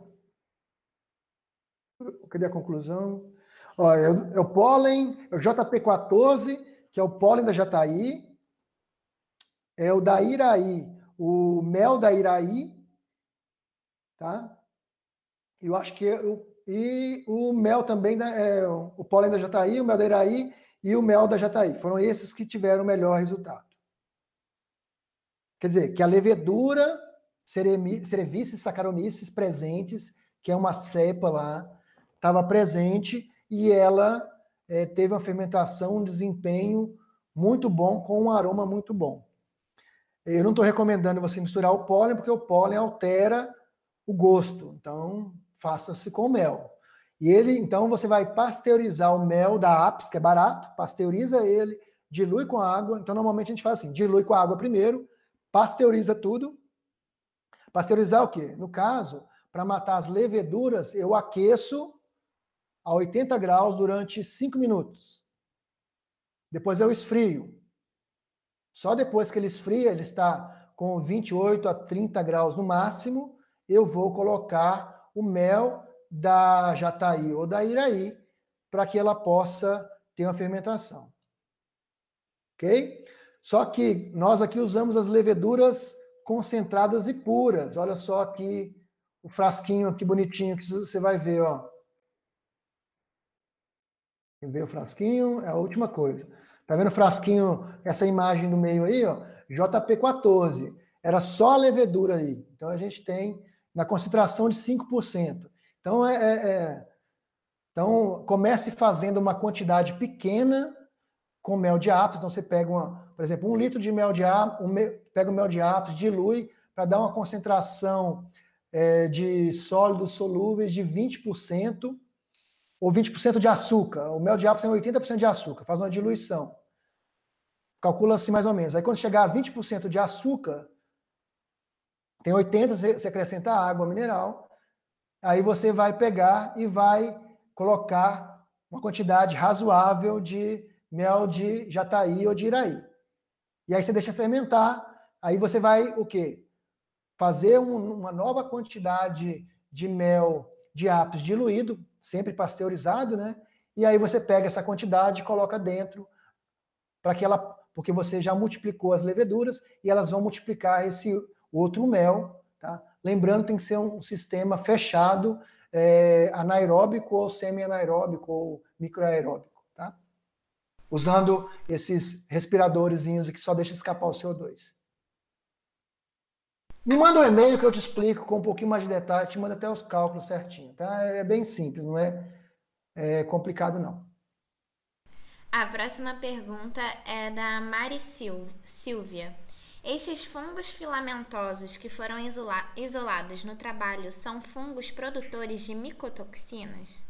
Cadê a conclusão? Ó, é o pólen, é o JP14, que é o pólen da jataí. É o da iraí, o mel da iraí, tá? Eu acho que e o mel também, o pólen da jataí, o mel da iraí e o mel da jataí. Foram esses que tiveram o melhor resultado. Quer dizer, que a levedura Cerevisiae Saccharomyces presentes, que é uma cepa lá, estava presente e ela teve uma fermentação, um desempenho muito bom, com um aroma muito bom. Eu não estou recomendando você misturar o pólen, porque o pólen altera o gosto. Então, faça-se com mel. E então, você vai pasteurizar o mel da Apis, que é barato, pasteuriza ele, dilui com água. Então, normalmente a gente faz assim, dilui com a água primeiro, pasteuriza tudo. Pasteurizar o quê? No caso, para matar as leveduras, eu aqueço a 80 graus durante 5 minutos. Depois eu esfrio. Só depois que ele esfria, ele está com 28 a 30 graus no máximo, eu vou colocar o mel da jataí ou da iraí para que ela possa ter uma fermentação. Ok? Só que nós aqui usamos as leveduras concentradas e puras. Olha só aqui o frasquinho aqui bonitinho que você vai ver, ó. Ver o frasquinho, é a última coisa. Tá vendo o frasquinho, essa imagem no meio aí, ó? JP14. Era só a levedura aí. Então a gente tem na concentração de 5%. Então então comece fazendo uma quantidade pequena com mel de Apis. Então você pega por exemplo, 1 litro de mel de Apis, pega o mel de Apis, dilui para dar uma concentração de sólidos solúveis de 20%. Ou 20% de açúcar. O mel de Apis tem 80% de açúcar. Faz uma diluição. Calcula assim mais ou menos. Aí quando chegar a 20% de açúcar, tem 80%, você acrescenta água mineral. Aí você vai pegar e vai colocar uma quantidade razoável de mel de jataí ou de iraí. E aí você deixa fermentar. Aí você vai o quê? Fazer uma nova quantidade de mel de Apis diluído, sempre pasteurizado, né? E aí você pega essa quantidade e coloca dentro, porque você já multiplicou as leveduras e elas vão multiplicar esse outro mel, tá? Lembrando, tem que ser um sistema fechado, anaeróbico ou semi-anaeróbico ou microaeróbico, tá? Usando esses respiradorzinhos que só deixa escapar o CO2. Me manda um e-mail que eu te explico com um pouquinho mais de detalhe, te mando até os cálculos certinho, tá? É bem simples, não é complicado, não. A próxima pergunta é da Mari Silvia. Estes fungos filamentosos que foram isolados no trabalho são fungos produtores de micotoxinas?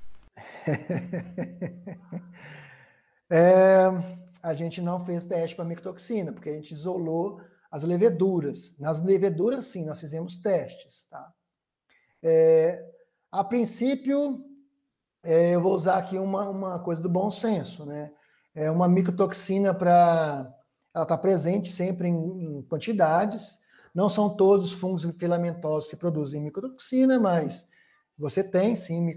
A gente não fez teste para micotoxina, porque a gente isolou as leveduras. Nas leveduras, sim, nós fizemos testes. Tá? A princípio, eu vou usar aqui uma coisa do bom senso. Né? Uma micotoxina ela está presente sempre em quantidades. Não são todos os fungos filamentosos que produzem micotoxina, mas você tem, sim,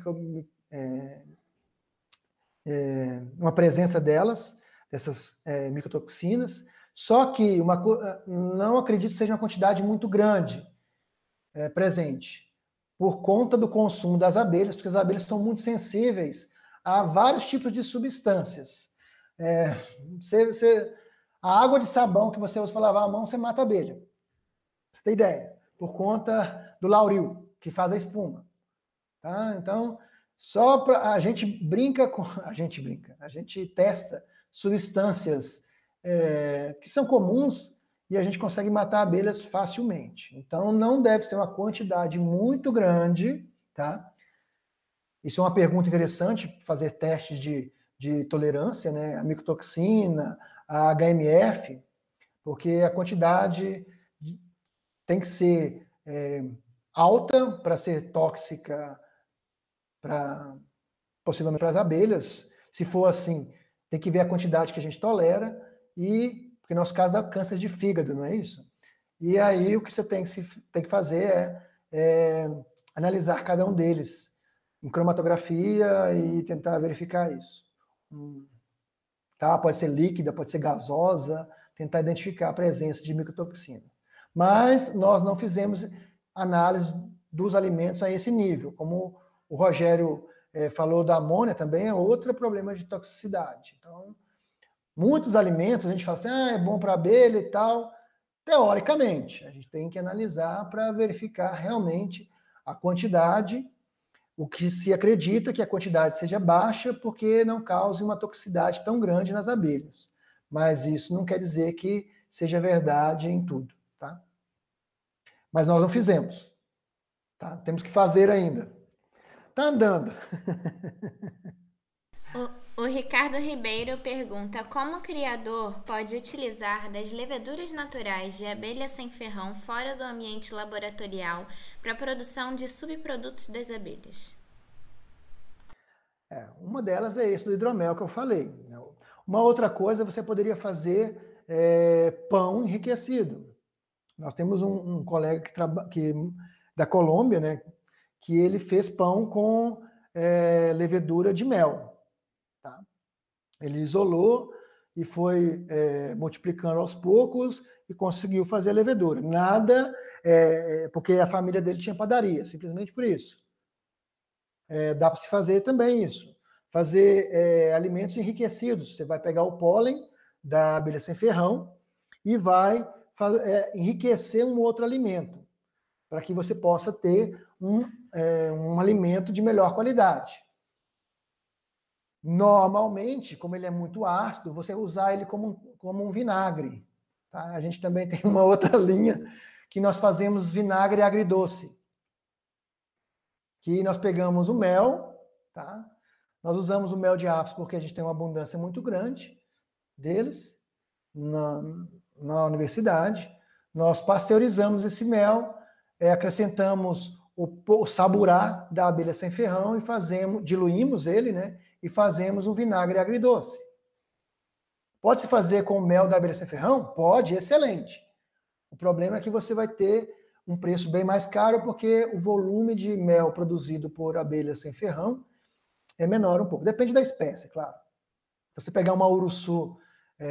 uma presença dessas micotoxinas. Só que não acredito que seja uma quantidade muito grande presente, por conta do consumo das abelhas, porque as abelhas são muito sensíveis a vários tipos de substâncias. A água de sabão que você usa para lavar a mão, você mata a abelha. Pra você ter ideia. Por conta do lauril, que faz a espuma. Tá? Então, a gente testa substâncias que são comuns e a gente consegue matar abelhas facilmente. Então, não deve ser uma quantidade muito grande, tá? Isso é uma pergunta interessante, fazer testes de tolerância, né? A micotoxina, a HMF, porque a quantidade tem que ser alta para ser tóxica possivelmente para as abelhas. Se for assim, tem que ver a quantidade que a gente tolera, porque no nosso caso dá câncer de fígado, não é isso? E aí o que você tem que fazer é analisar cada um deles em cromatografia e tentar verificar isso. Tá? Pode ser líquida, pode ser gasosa, tentar identificar a presença de micotoxina. Mas nós não fizemos análise dos alimentos a esse nível, como O Rogério falou da amônia também, é outro problema de toxicidade. Então, muitos alimentos a gente fala assim, é bom para abelha e tal. Teoricamente, a gente tem que analisar para verificar realmente a quantidade, o que se acredita que a quantidade seja baixa, porque não cause uma toxicidade tão grande nas abelhas. Mas isso não quer dizer que seja verdade em tudo, tá? Mas nós não fizemos, tá? Temos que fazer ainda. Tá andando. O Ricardo Ribeiro pergunta como o criador pode utilizar das leveduras naturais de abelha sem ferrão fora do ambiente laboratorial para a produção de subprodutos das abelhas. Uma delas é esse do hidromel que eu falei. Uma outra coisa, você poderia fazer pão enriquecido. Nós temos um colega da Colômbia, né, que ele fez pão com levedura de mel. Tá? Ele isolou e foi multiplicando aos poucos e conseguiu fazer a levedura. Nada, porque a família dele tinha padaria, simplesmente por isso. Dá para se fazer também isso. Fazer alimentos enriquecidos. Você vai pegar o pólen da abelha sem ferrão e vai enriquecer um outro alimento, para que você possa ter um alimento de melhor qualidade. Normalmente, como ele é muito ácido, você usar ele como um vinagre. Tá? A gente também tem uma outra linha que nós fazemos vinagre agridoce. Que nós pegamos o mel, tá? Nós usamos o mel de apis porque a gente tem uma abundância muito grande deles na universidade. Nós pasteurizamos esse mel, acrescentamos o saburá da abelha sem ferrão e diluímos ele, né? E fazemos um vinagre agridoce. Pode se fazer com o mel da abelha sem ferrão? Pode, excelente. O problema é que você vai ter um preço bem mais caro porque o volume de mel produzido por abelha sem ferrão é menor um pouco. Depende da espécie, claro. Se você pegar uma uruçu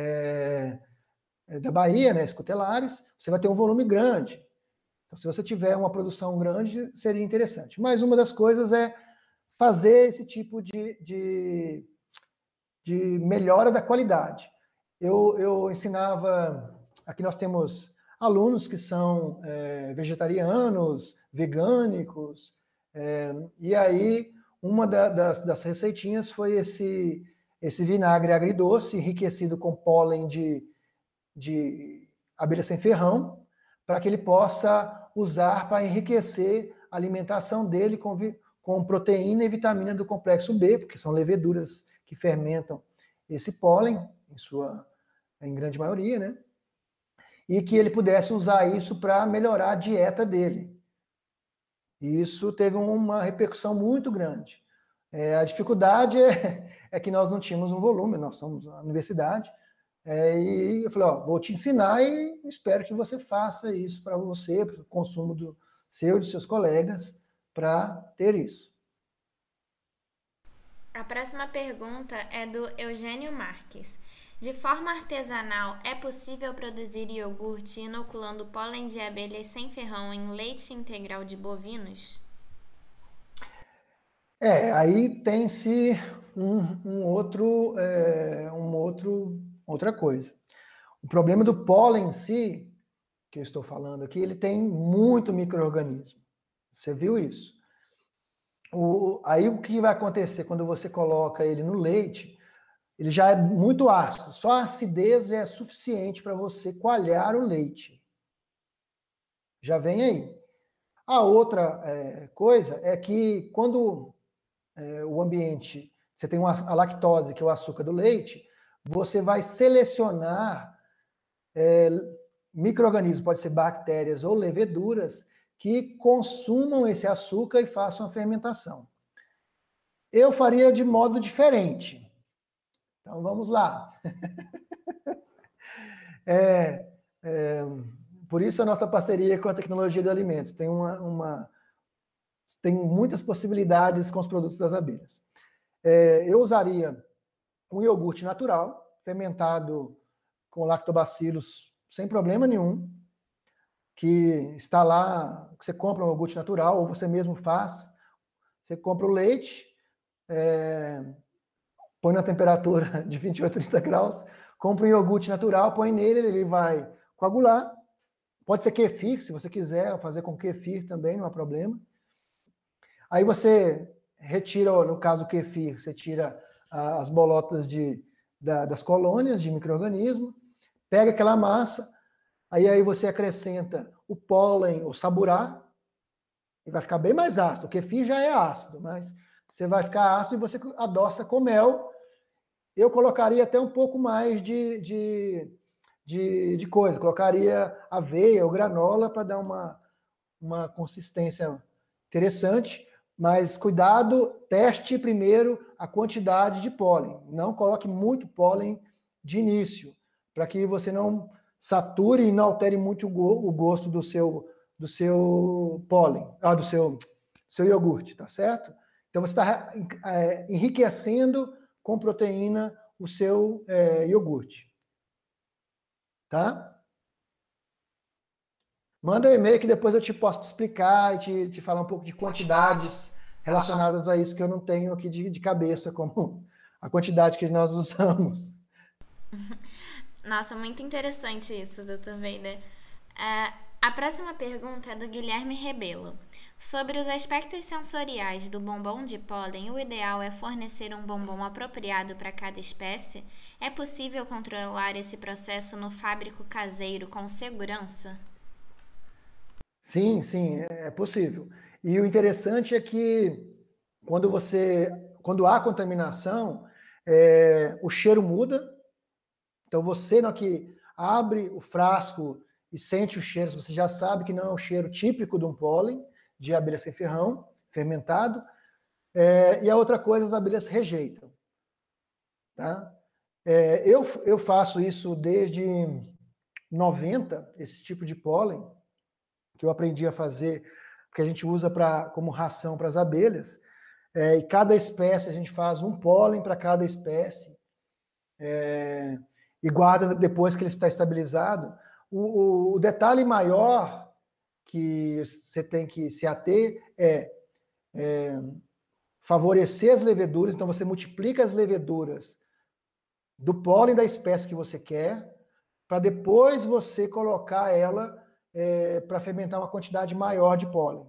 da Bahia, né, Scutellarius, você vai ter um volume grande. Então, se você tiver uma produção grande, seria interessante. Mas uma das coisas é fazer esse tipo de melhora da qualidade. Eu ensinava... Aqui nós temos alunos que são vegetarianos, vegânicos, e aí uma das receitinhas foi esse vinagre agridoce, enriquecido com pólen de abelha sem ferrão, para que ele possa usar para enriquecer a alimentação dele com proteína e vitamina do complexo B, porque são leveduras que fermentam esse pólen, em grande maioria, né? E que ele pudesse usar isso para melhorar a dieta dele. E isso teve uma repercussão muito grande. A dificuldade é que nós não tínhamos um volume, nós somos a universidade, e eu falei, vou te ensinar e espero que você faça isso para você, para o consumo e dos seus colegas, para ter isso. A próxima pergunta é do Eugênio Marques. De forma artesanal, é possível produzir iogurte inoculando pólen de abelhas sem ferrão em leite integral de bovinos? Aí tem-se outra coisa. O problema do pólen em si, que eu estou falando aqui, ele tem muito micro-organismo. Você viu isso? Aí o que vai acontecer quando você coloca ele no leite? Ele já é muito ácido. Só a acidez já é suficiente para você coalhar o leite. Já vem aí. A outra coisa é que quando o ambiente, você tem a lactose, que é o açúcar do leite, você vai selecionar micro-organismos, pode ser bactérias ou leveduras, que consumam esse açúcar e façam a fermentação. Eu faria de modo diferente. Então, vamos lá. Por isso a nossa parceria com a tecnologia de alimentos. Tem muitas possibilidades com os produtos das abelhas. Eu usaria um iogurte natural, fermentado com lactobacilos sem problema nenhum, que está lá, que você compra um iogurte natural, ou você mesmo faz. Você compra o leite, põe na temperatura de 28, 30 graus, compra um iogurte natural, põe nele, ele vai coagular. Pode ser kefir, se você quiser fazer com kefir também, não há problema. Aí você retira, no caso do kefir, você tira as bolotas das colônias de micro-organismo, pega aquela massa, aí você acrescenta o pólen, o saburá, e vai ficar bem mais ácido. O kefir já é ácido, mas você vai ficar ácido e você adoça com mel. Eu colocaria até um pouco mais de coisa. Colocaria aveia ou granola para dar uma consistência interessante. Mas cuidado, teste primeiro a quantidade de pólen. Não coloque muito pólen de início, para que você não sature e não altere muito o gosto do seu pólen, do seu iogurte, tá certo? Então você está enriquecendo com proteína o seu iogurte. Tá? Manda um e-mail que depois eu posso te explicar e te falar um pouco de quantidades relacionadas a isso, que eu não tenho aqui de cabeça, como a quantidade que nós usamos. Nossa, muito interessante isso, Dr. Weider. A próxima pergunta é do Guilherme Rebelo. Sobre os aspectos sensoriais do bombom de pólen, o ideal é fornecer um bombom apropriado para cada espécie? É possível controlar esse processo no fábrico caseiro com segurança? Sim, é possível. E o interessante é que quando há contaminação, o cheiro muda. Então você, na hora que abre o frasco e sente o cheiro, você já sabe que não é um cheiro típico de um pólen de abelha sem ferrão, fermentado. E a outra coisa, as abelhas rejeitam. Tá? Eu faço isso desde 90, esse tipo de pólen, que eu aprendi a fazer, que a gente usa como ração para as abelhas. E cada espécie, a gente faz um pólen para cada espécie. E guarda depois que ele está estabilizado. O detalhe maior que você tem que se ater é favorecer as leveduras. Então, você multiplica as leveduras do pólen da espécie que você quer, para depois você colocar ela para fermentar uma quantidade maior de pólen.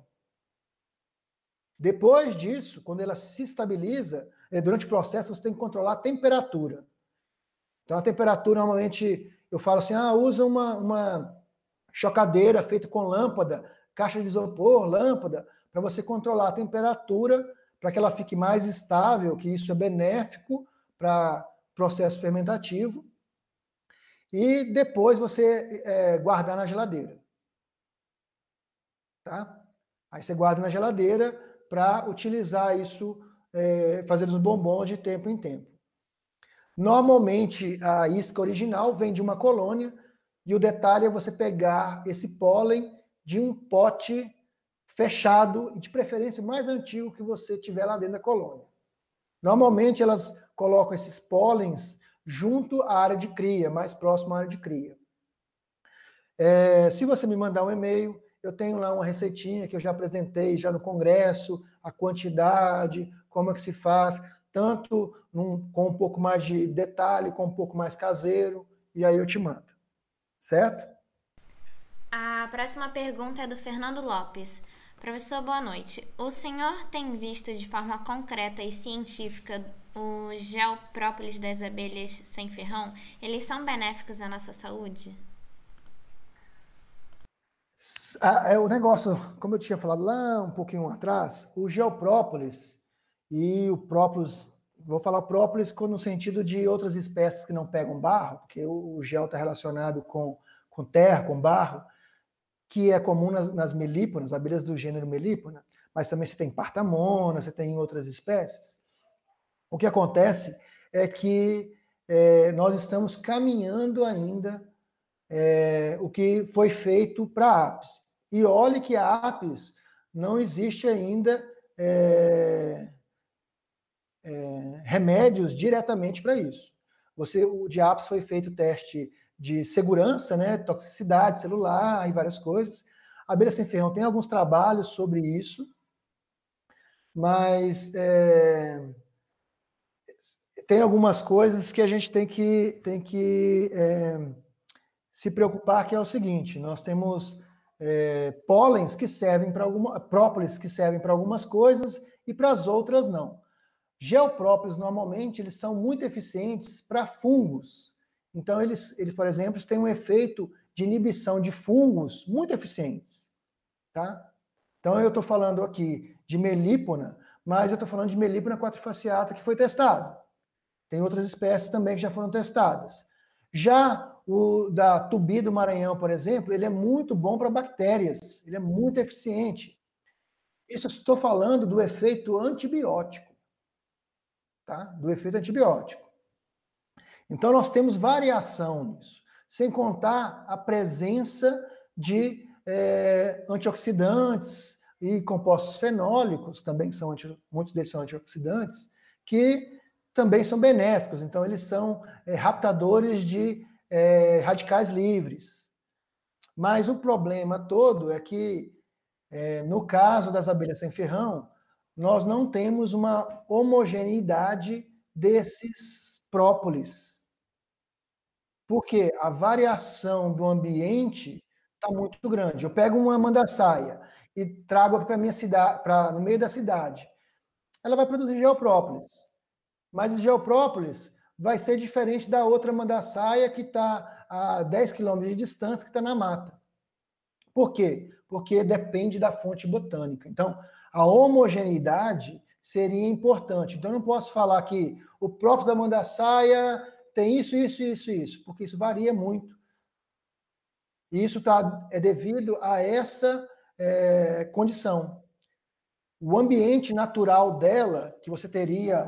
Depois disso, quando ela se estabiliza, durante o processo você tem que controlar a temperatura. Então, a temperatura, normalmente, eu falo assim, usa uma chocadeira feita com lâmpada, caixa de isopor, lâmpada, para você controlar a temperatura, para que ela fique mais estável, que isso é benéfico para o processo fermentativo. E depois você guardar na geladeira. Tá? Aí você guarda na geladeira para utilizar isso, fazer os bombons de tempo em tempo. Normalmente, a isca original vem de uma colônia, e o detalhe é você pegar esse pólen de um pote fechado, e de preferência o mais antigo que você tiver lá dentro da colônia. Normalmente, elas colocam esses pólens junto à área de cria, mais próximo à área de cria. Se você me mandar um e-mail, eu tenho lá uma receitinha que eu já apresentei já no congresso, a quantidade, como é que se faz, tanto com um pouco mais de detalhe, com um pouco mais caseiro, e aí eu te mando. Certo? A próxima pergunta é do Fernando Lopes. Professor, boa noite. O senhor tem visto de forma concreta e científica os gel própolis das abelhas sem ferrão? Eles são benéficos à nossa saúde? O negócio, como eu tinha falado lá um pouquinho atrás, o gel própolis e o própolis, vou falar própolis no sentido de outras espécies que não pegam barro, porque o gel está relacionado com terra, com barro, que é comum nas melíponas, abelhas do gênero melípona, mas também você tem partamona, você tem outras espécies. O que acontece é que nós estamos caminhando ainda o que foi feito para a apis. E olhe que a apis não existe ainda remédios diretamente para isso. O de apis foi feito teste de segurança, né, toxicidade celular e várias coisas. A abelha sem ferrão tem alguns trabalhos sobre isso, mas tem algumas coisas que a gente tem que se preocupar, que é o seguinte: nós temos pólens que servem para própolis que servem para algumas coisas e para as outras não. Geoprópolis, normalmente, eles são muito eficientes para fungos. Então, eles, por exemplo, têm um efeito de inibição de fungos muito eficientes. Tá? Então, eu estou falando aqui de melípona, mas eu estou falando de melípona quadrifaciata que foi testado. Tem outras espécies também que já foram testadas. Já o da tubi do Maranhão, por exemplo, ele é muito bom para bactérias, ele é muito eficiente. Isso eu estou falando do efeito antibiótico. Tá? Do efeito antibiótico. Então, nós temos variação nisso, sem contar a presença de antioxidantes e compostos fenólicos, também são muitos deles são antioxidantes, que também são benéficos. Então, eles são raptadores de radicais livres. Mas o problema todo é que, no caso das abelhas sem ferrão, nós não temos uma homogeneidade desses própolis. Porque a variação do ambiente está muito grande. Eu pego uma mandaçaia e trago aqui para minha cidade, no meio da cidade. Ela vai produzir geoprópolis. Mas esse geoprópolis vai ser diferente da outra mandaçaia que está a 10 quilômetros de distância, que está na mata. Por quê? Porque depende da fonte botânica. Então, a homogeneidade seria importante. Então, eu não posso falar que o próprio da mandaçaia tem isso, porque isso varia muito. E isso é devido a essa condição. O ambiente natural dela, que você teria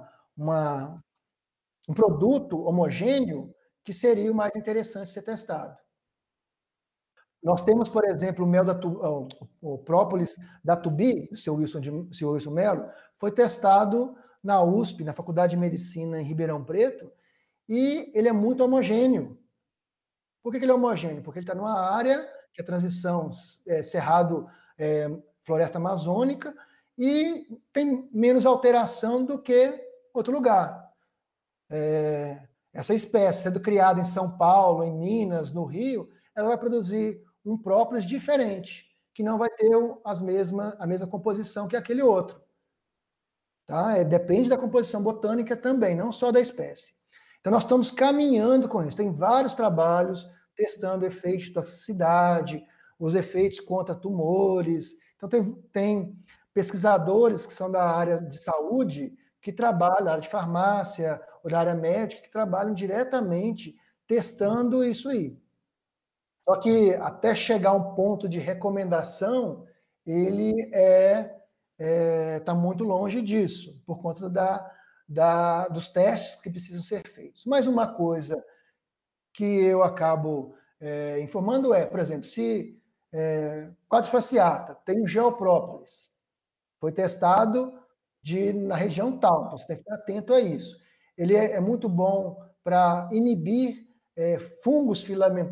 um produto homogêneo, que seria o mais interessante ser testado. Nós temos, por exemplo, o própolis da tubi, o seu Wilson Melo, foi testado na USP, na Faculdade de Medicina em Ribeirão Preto, e ele é muito homogêneo. Por que ele é homogêneo? Porque ele está numa área que é transição cerrado, floresta amazônica, e tem menos alteração do que outro lugar. Essa espécie, sendo criada em São Paulo, em Minas, no Rio, ela vai produzir um própolis diferente, que não vai ter a mesma composição que aquele outro. Tá? Depende da composição botânica também, não só da espécie. Então, nós estamos caminhando com isso. Tem vários trabalhos testando efeitos de toxicidade, os efeitos contra tumores. Então, tem pesquisadores que são da área de saúde, que trabalham, da área de farmácia, ou da área médica, que trabalham diretamente testando isso aí. Só que até chegar a um ponto de recomendação, ele está muito longe disso, por conta dos testes que precisam ser feitos. Mas uma coisa que eu acabo informando por exemplo, se quadrifaciata tem um geoprópolis, foi testado na região tal, então você tem que estar atento a isso. Ele é muito bom para inibir fungos.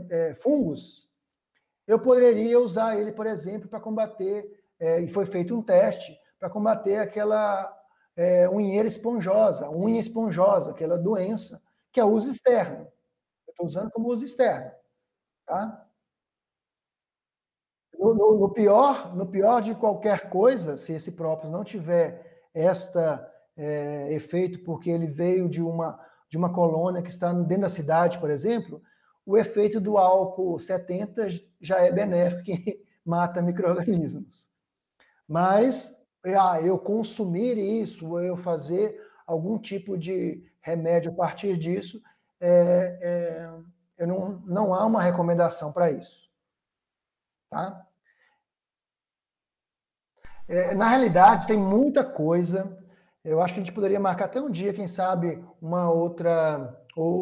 Eu poderia usar ele, por exemplo, para combater, e foi feito um teste, para combater aquela unha esponjosa, aquela doença, que é uso externo. Eu estou usando como uso externo. Tá? No pior de qualquer coisa, se esse própolis não tiver efeito, porque ele veio de uma colônia que está dentro da cidade, por exemplo, o efeito do álcool 70 já é benéfico, que mata micro-organismos. Mas eu consumir isso, ou eu fazer algum tipo de remédio a partir disso, não há uma recomendação para isso. Tá? Na realidade, tem muita coisa. Eu acho que a gente poderia marcar até um dia, quem sabe, uma outra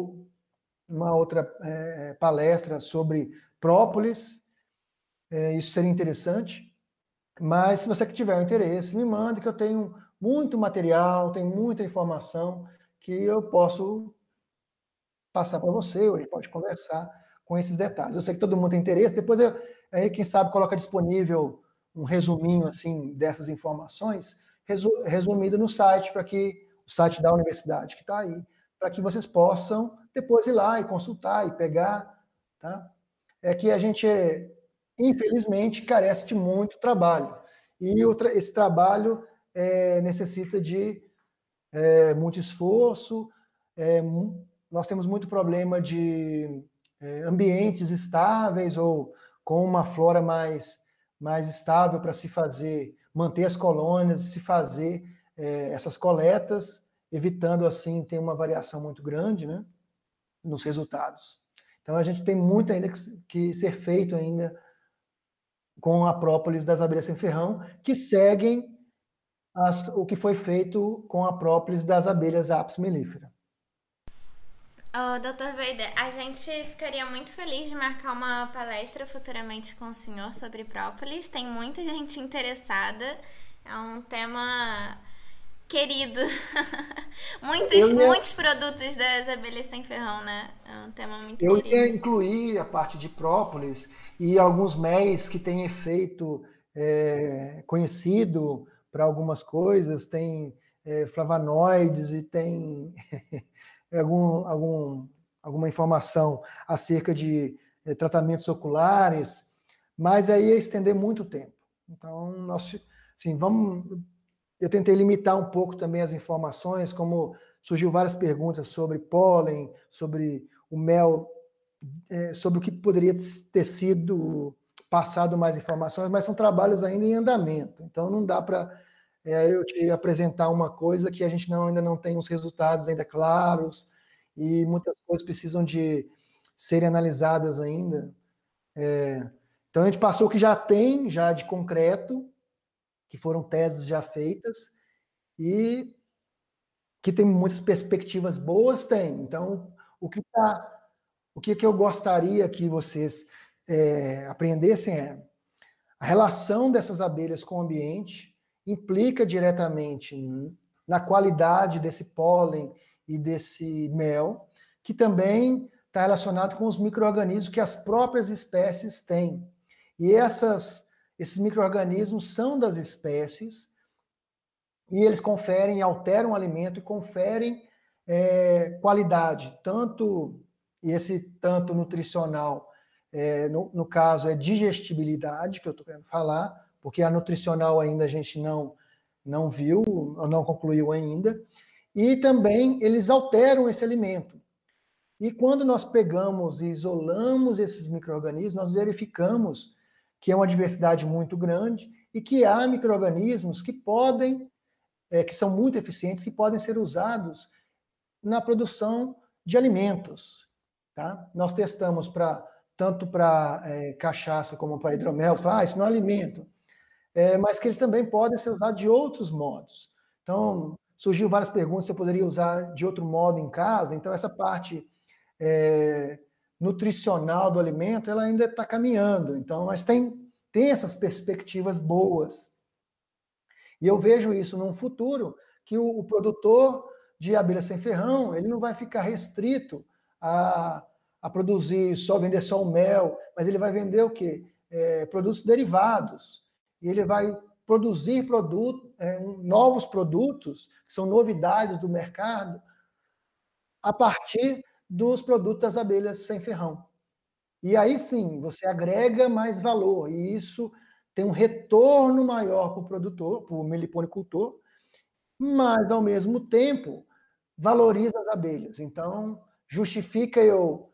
palestra sobre própolis. Isso seria interessante. Mas se você que tiver um interesse, me mande, que eu tenho muito material, tenho muita informação que eu posso passar para você, ou a gente pode conversar com esses detalhes. Eu sei que todo mundo tem interesse, depois aí, quem sabe, coloca disponível um resuminho assim dessas informações, resumido no site, para que o site da universidade que está aí, para que vocês possam depois ir lá e consultar e pegar, tá? É que a gente, infelizmente, carece de muito trabalho. E esse trabalho necessita de muito esforço. Nós temos muito problema de ambientes estáveis ou com uma flora mais estável para se fazer, manter as colônias, se fazer essas coletas, evitando assim ter uma variação muito grande, né, nos resultados. Então a gente tem muito ainda que ser feito ainda com a própolis das abelhas sem ferrão, que seguem o que foi feito com a própolis das abelhas Apis mellifera. Dr. Vader, a gente ficaria muito feliz de marcar uma palestra futuramente com o senhor sobre própolis. Tem muita gente interessada. É um tema querido. Muitos produtos das abelhas sem ferrão, né? É um tema muito querido. Eu ia incluir a parte de própolis e alguns méis que têm efeito conhecido para algumas coisas, tem flavonoides e tem alguma informação acerca de tratamentos oculares, mas aí ia estender muito tempo. Então, assim, eu tentei limitar um pouco também as informações, como surgiu várias perguntas sobre pólen, sobre o mel, sobre o que poderia ter sido passado mais informações, mas são trabalhos ainda em andamento. Então, não dá para eu te apresentar uma coisa que a gente ainda não tem os resultados ainda claros, e muitas coisas precisam de serem analisadas ainda. Então, a gente passou o que já tem, já de concreto, que foram teses já feitas, e que tem muitas perspectivas boas, tem. Então, o que eu gostaria que vocês aprendessem a relação dessas abelhas com o ambiente implica diretamente na qualidade desse pólen e desse mel, que também está relacionado com os micro-organismos que as próprias espécies têm. E esses micro-organismos são das espécies, e eles conferem, alteram o alimento e conferem qualidade, e esse tanto nutricional, no caso é digestibilidade, que eu estou querendo falar, porque a nutricional ainda a gente não viu, não concluiu ainda, e também eles alteram esse alimento. E quando nós pegamos e isolamos esses micro-organismos, nós verificamos que é uma diversidade muito grande e que há micro-organismos que que são muito eficientes, que podem ser usados na produção de alimentos. Tá? Nós testamos tanto para cachaça como para hidromel, isso não é alimento. Mas que eles também podem ser usados de outros modos. Então, surgiu várias perguntas se eu poderia usar de outro modo em casa. Então, essa parte nutricional do alimento, ela ainda está caminhando. Então, mas tem essas perspectivas boas. E eu vejo isso num futuro que o produtor de abelha sem ferrão, ele não vai ficar restrito a vender só o mel, mas ele vai vender o quê? Produtos derivados. E ele vai produzir novos produtos, que são novidades do mercado, a partir dos produtos das abelhas sem ferrão. E aí sim, você agrega mais valor, e isso tem um retorno maior para o produtor, para o meliponicultor, mas, ao mesmo tempo, valoriza as abelhas. Então, justifica eu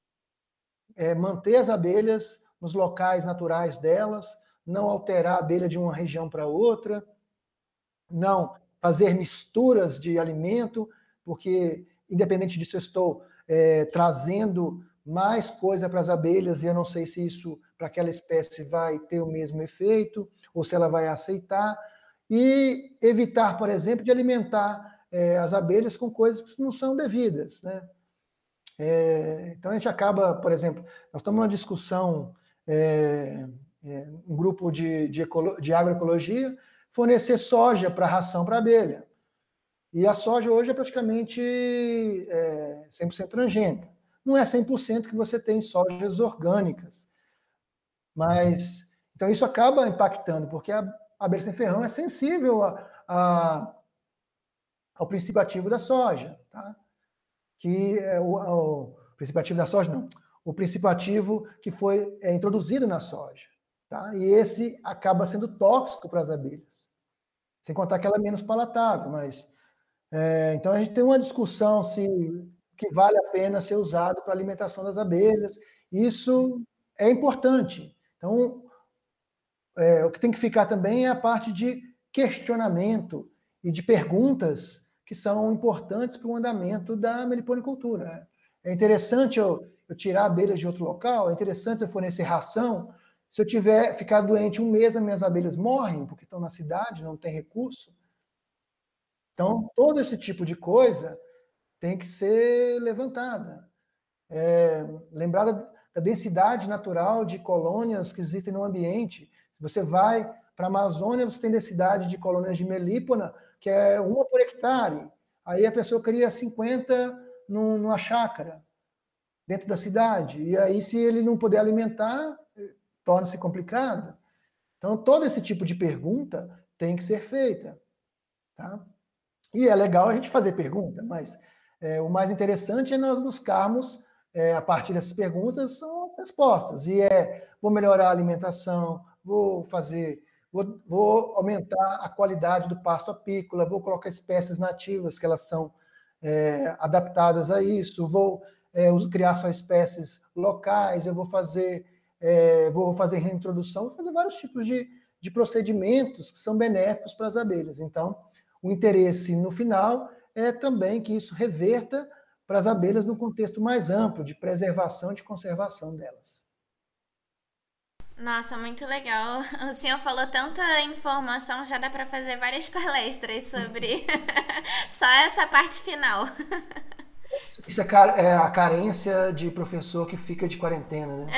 manter as abelhas nos locais naturais delas, não alterar a abelha de uma região para outra, não fazer misturas de alimento, porque, independente disso, eu estou trazendo mais coisa para as abelhas e eu não sei se isso, para aquela espécie, vai ter o mesmo efeito, ou se ela vai aceitar, e evitar, por exemplo, de alimentar as abelhas com coisas que não são devidas, né? Então, a gente acaba, por exemplo, nós estamos numa discussão, um grupo de agroecologia, fornecer soja para ração para abelha. E a soja hoje é praticamente 100% transgênica. Não é 100% que você tem sojas orgânicas. Mas, então isso acaba impactando, porque a abelha sem ferrão é sensível ao princípio ativo da soja, tá? Que é o princípio ativo da soja, não. O princípio ativo que foi introduzido na soja, tá? E esse acaba sendo tóxico para as abelhas. Sem contar que ela é menos palatável, mas... então, a gente tem uma discussão se que vale a pena ser usado para alimentação das abelhas. Isso é importante. Então, o que tem que ficar também é a parte de questionamento e de perguntas que são importantes para o andamento da meliponicultura. É interessante eu tirar abelhas de outro local, é interessante eu fornecer ração. Se eu tiver ficar doente um mês, as minhas abelhas morrem porque estão na cidade, não tem recurso. Então, todo esse tipo de coisa tem que ser levantada. Lembrar da densidade natural de colônias que existem no ambiente. Você vai para a Amazônia, você tem densidade de colônias de melípona, que é 1 por hectare. Aí a pessoa cria 50 numa chácara, dentro da cidade. E aí, se ele não puder alimentar, torna-se complicado. Então, todo esse tipo de pergunta tem que ser feita. Tá? E é legal a gente fazer pergunta, mas o mais interessante é nós buscarmos, a partir dessas perguntas, são respostas. E vou melhorar a alimentação, vou aumentar a qualidade do pasto apícola, vou colocar espécies nativas, que elas são adaptadas a isso, vou criar só espécies locais, eu vou fazer reintrodução, vou fazer vários tipos de procedimentos que são benéficos para as abelhas. Então, o interesse no final é também que isso reverta para as abelhas no contexto mais amplo de preservação e de conservação delas. Nossa, muito legal. O senhor falou tanta informação, já dá para fazer várias palestras sobre só essa parte final. Isso é a carência de professor que fica de quarentena, né?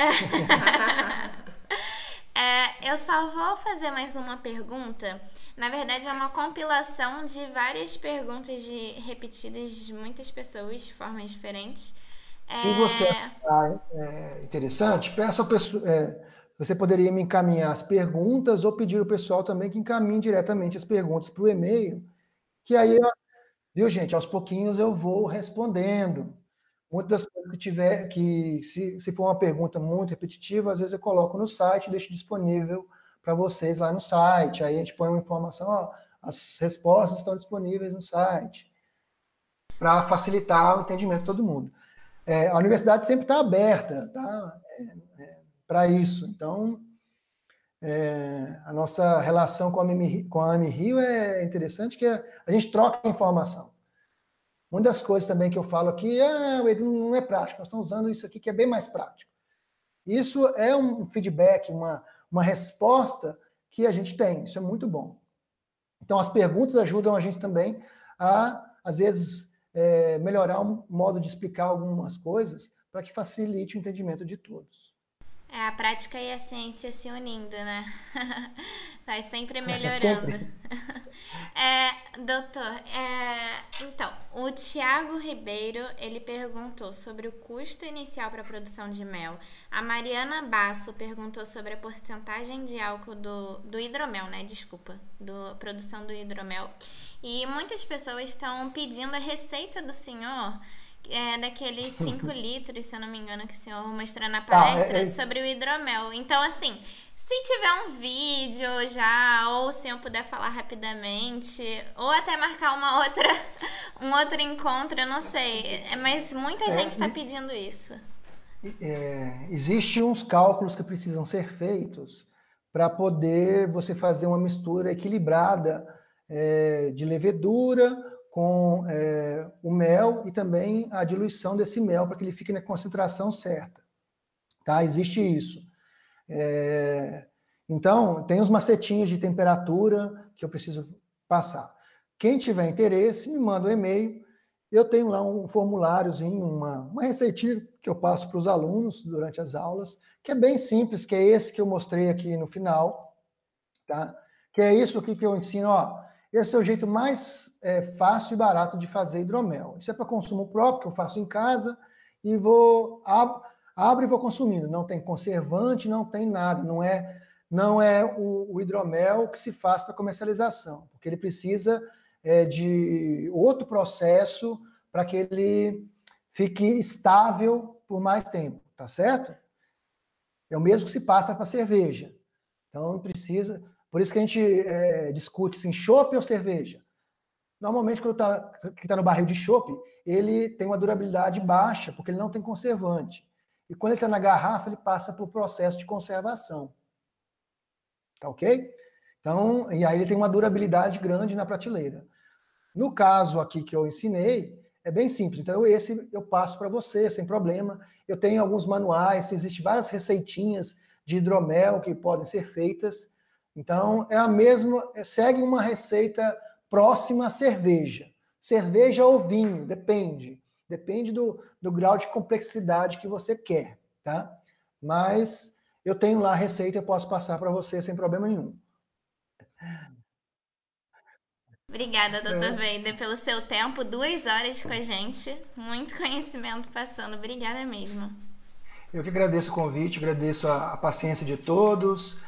Eu só vou fazer mais uma pergunta. Na verdade, é uma compilação de várias perguntas repetidas de muitas pessoas, de formas diferentes. Se você achar interessante, peça ao pessoal. Você poderia me encaminhar as perguntas ou pedir ao pessoal também que encaminhe diretamente as perguntas para o e-mail, que aí, viu, gente, aos pouquinhos eu vou respondendo. Muitas das coisas se for uma pergunta muito repetitiva, às vezes eu coloco no site e deixo disponível para vocês lá no site. Aí a gente põe uma informação, as respostas estão disponíveis no site, para facilitar o entendimento de todo mundo. A universidade sempre está aberta, tá? Para isso. Então, a nossa relação com a AMRio é interessante, que a gente troca informação. Uma das coisas também que eu falo aqui não é prático, nós estamos usando isso aqui que é bem mais prático. Isso é um feedback, uma resposta que a gente tem, isso é muito bom. Então, as perguntas ajudam a gente também a, às vezes, melhorar o modo de explicar algumas coisas para que facilite o entendimento de todos. A prática e a ciência se unindo, né? Vai sempre melhorando. Sempre. Doutor, então, o Tiago Ribeiro, ele perguntou sobre o custo inicial para a produção de mel. A Mariana Basso perguntou sobre a porcentagem de álcool do hidromel, né? Desculpa, da produção do hidromel. E muitas pessoas estão pedindo a receita do senhor, daqueles 5 litros, se eu não me engano, que o senhor mostrou na palestra, sobre o hidromel. Então, assim, se tiver um vídeo já, ou o senhor puder falar rapidamente, ou até marcar um outro encontro, eu não sei. Mas muita gente está pedindo isso. Existem uns cálculos que precisam ser feitos para poder você fazer uma mistura equilibrada de levedura com o mel e também a diluição desse mel para que ele fique na concentração certa. Tá? Existe isso. Então, tem os macetinhos de temperatura que eu preciso passar. Quem tiver interesse, me manda um e-mail. Eu tenho lá um formuláriozinho, uma receitinha que eu passo para os alunos durante as aulas, que é bem simples, que é esse que eu mostrei aqui no final. Tá? Que é isso aqui que eu ensino, esse é o jeito mais fácil e barato de fazer hidromel. Isso é para consumo próprio, que eu faço em casa, e abro e vou consumindo. Não tem conservante, não tem nada, não é não é o hidromel que se faz para comercialização, porque ele precisa de outro processo para que ele fique estável por mais tempo, tá certo? É o mesmo que se passa para cerveja. Então, precisa... Por isso que a gente discute se chopp ou cerveja. Normalmente, quando está no barril de chopp, ele tem uma durabilidade baixa, porque ele não tem conservante. E quando ele está na garrafa, ele passa por processo de conservação. Tá ok? Então, e aí ele tem uma durabilidade grande na prateleira. No caso aqui que eu ensinei, é bem simples. Então, esse eu passo para você, sem problema. Eu tenho alguns manuais, existem várias receitinhas de hidromel que podem ser feitas. Então, é a mesma, segue uma receita próxima à cerveja. Cerveja ou vinho, depende. Depende do grau de complexidade que você quer, tá? Mas eu tenho lá a receita, eu posso passar para você sem problema nenhum. Obrigada, Dr. Vader, pelo seu tempo, 2 horas com a gente, muito conhecimento passando, obrigada mesmo. Eu que agradeço o convite, agradeço a paciência de todos.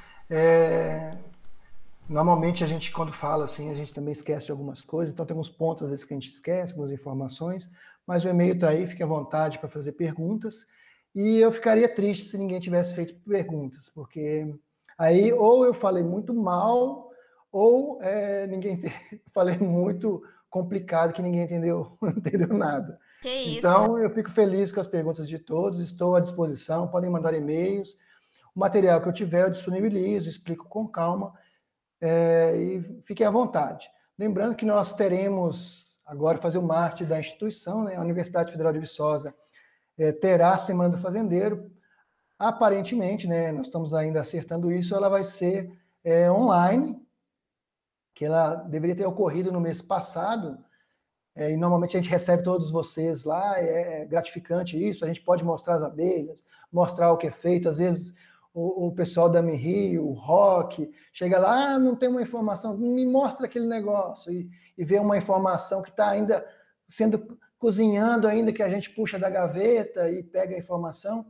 Normalmente a gente, quando fala assim, a gente também esquece de algumas coisas, então tem uns pontos às vezes que a gente esquece, algumas informações, mas o e-mail está aí, fique à vontade para fazer perguntas. E eu ficaria triste se ninguém tivesse feito perguntas, porque aí ou eu falei muito mal, ou falei muito complicado que ninguém entendeu, não entendeu nada. Que isso. Então, eu fico feliz com as perguntas de todos, estou à disposição, podem mandar e-mails. O material que eu tiver, eu disponibilizo, explico com calma, e fiquem à vontade. Lembrando que nós teremos, agora, fazer o marketing da instituição, né? A Universidade Federal de Viçosa terá a Semana do Fazendeiro. Aparentemente, né, nós estamos ainda acertando isso, ela vai ser online, que ela deveria ter ocorrido no mês passado, e normalmente a gente recebe todos vocês lá, é gratificante isso, a gente pode mostrar as abelhas, mostrar o que é feito, às vezes o pessoal da MRI, o Rock, chega lá, não tem uma informação, me mostra aquele negócio, e vê uma informação que está ainda sendo cozinhando ainda, que a gente puxa da gaveta e pega a informação,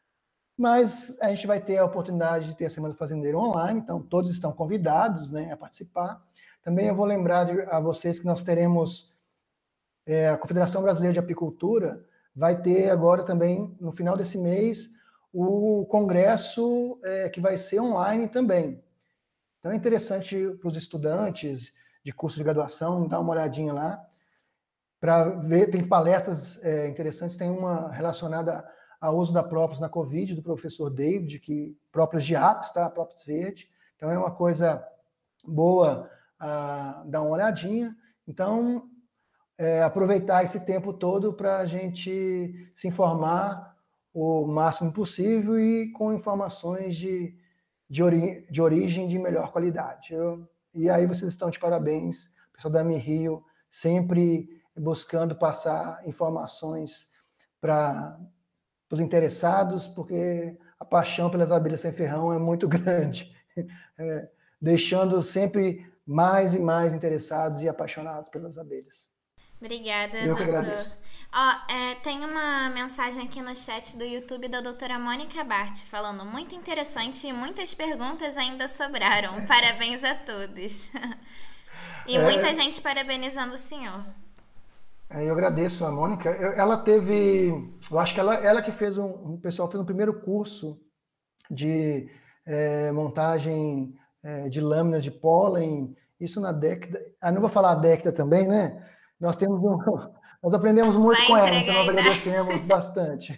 mas a gente vai ter a oportunidade de ter a Semana do Fazendeiro online, então todos estão convidados, né, a participar. Também eu vou lembrar a vocês que nós teremos a Confederação Brasileira de Apicultura, vai ter agora também, no final desse mês, o congresso que vai ser online também. Então é interessante para os estudantes de curso de graduação dar uma olhadinha lá, para ver, tem palestras interessantes, tem uma relacionada ao uso da própolis na Covid, do professor David, que própolis de apis, tá? Própolis verde. Então é uma coisa boa dar uma olhadinha. Então, aproveitar esse tempo todo para a gente se informar o máximo possível e com informações de origem de melhor qualidade. E aí vocês estão de parabéns, o pessoal da MRio, sempre buscando passar informações para os interessados, porque a paixão pelas abelhas sem ferrão é muito grande, deixando sempre mais e mais interessados e apaixonados pelas abelhas. Obrigada, Eu que doutor. agradeço. Tem uma mensagem aqui no chat do YouTube da doutora Mônica Bart, falando muito interessante e muitas perguntas ainda sobraram. Parabéns a todos. E muita gente parabenizando o senhor. Eu agradeço a Mônica. Ela teve, eu acho que ela que fez o pessoal fez um primeiro curso de montagem de lâminas de pólen, isso na década, não vou falar a década também, né? Nós aprendemos muito com ela, então nós agradecemos bastante.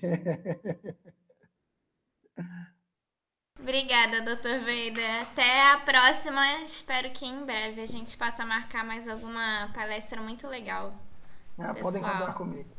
Obrigada, Dr. Vader. Até a próxima. Espero que em breve a gente possa marcar mais alguma palestra muito legal. Podem contar comigo.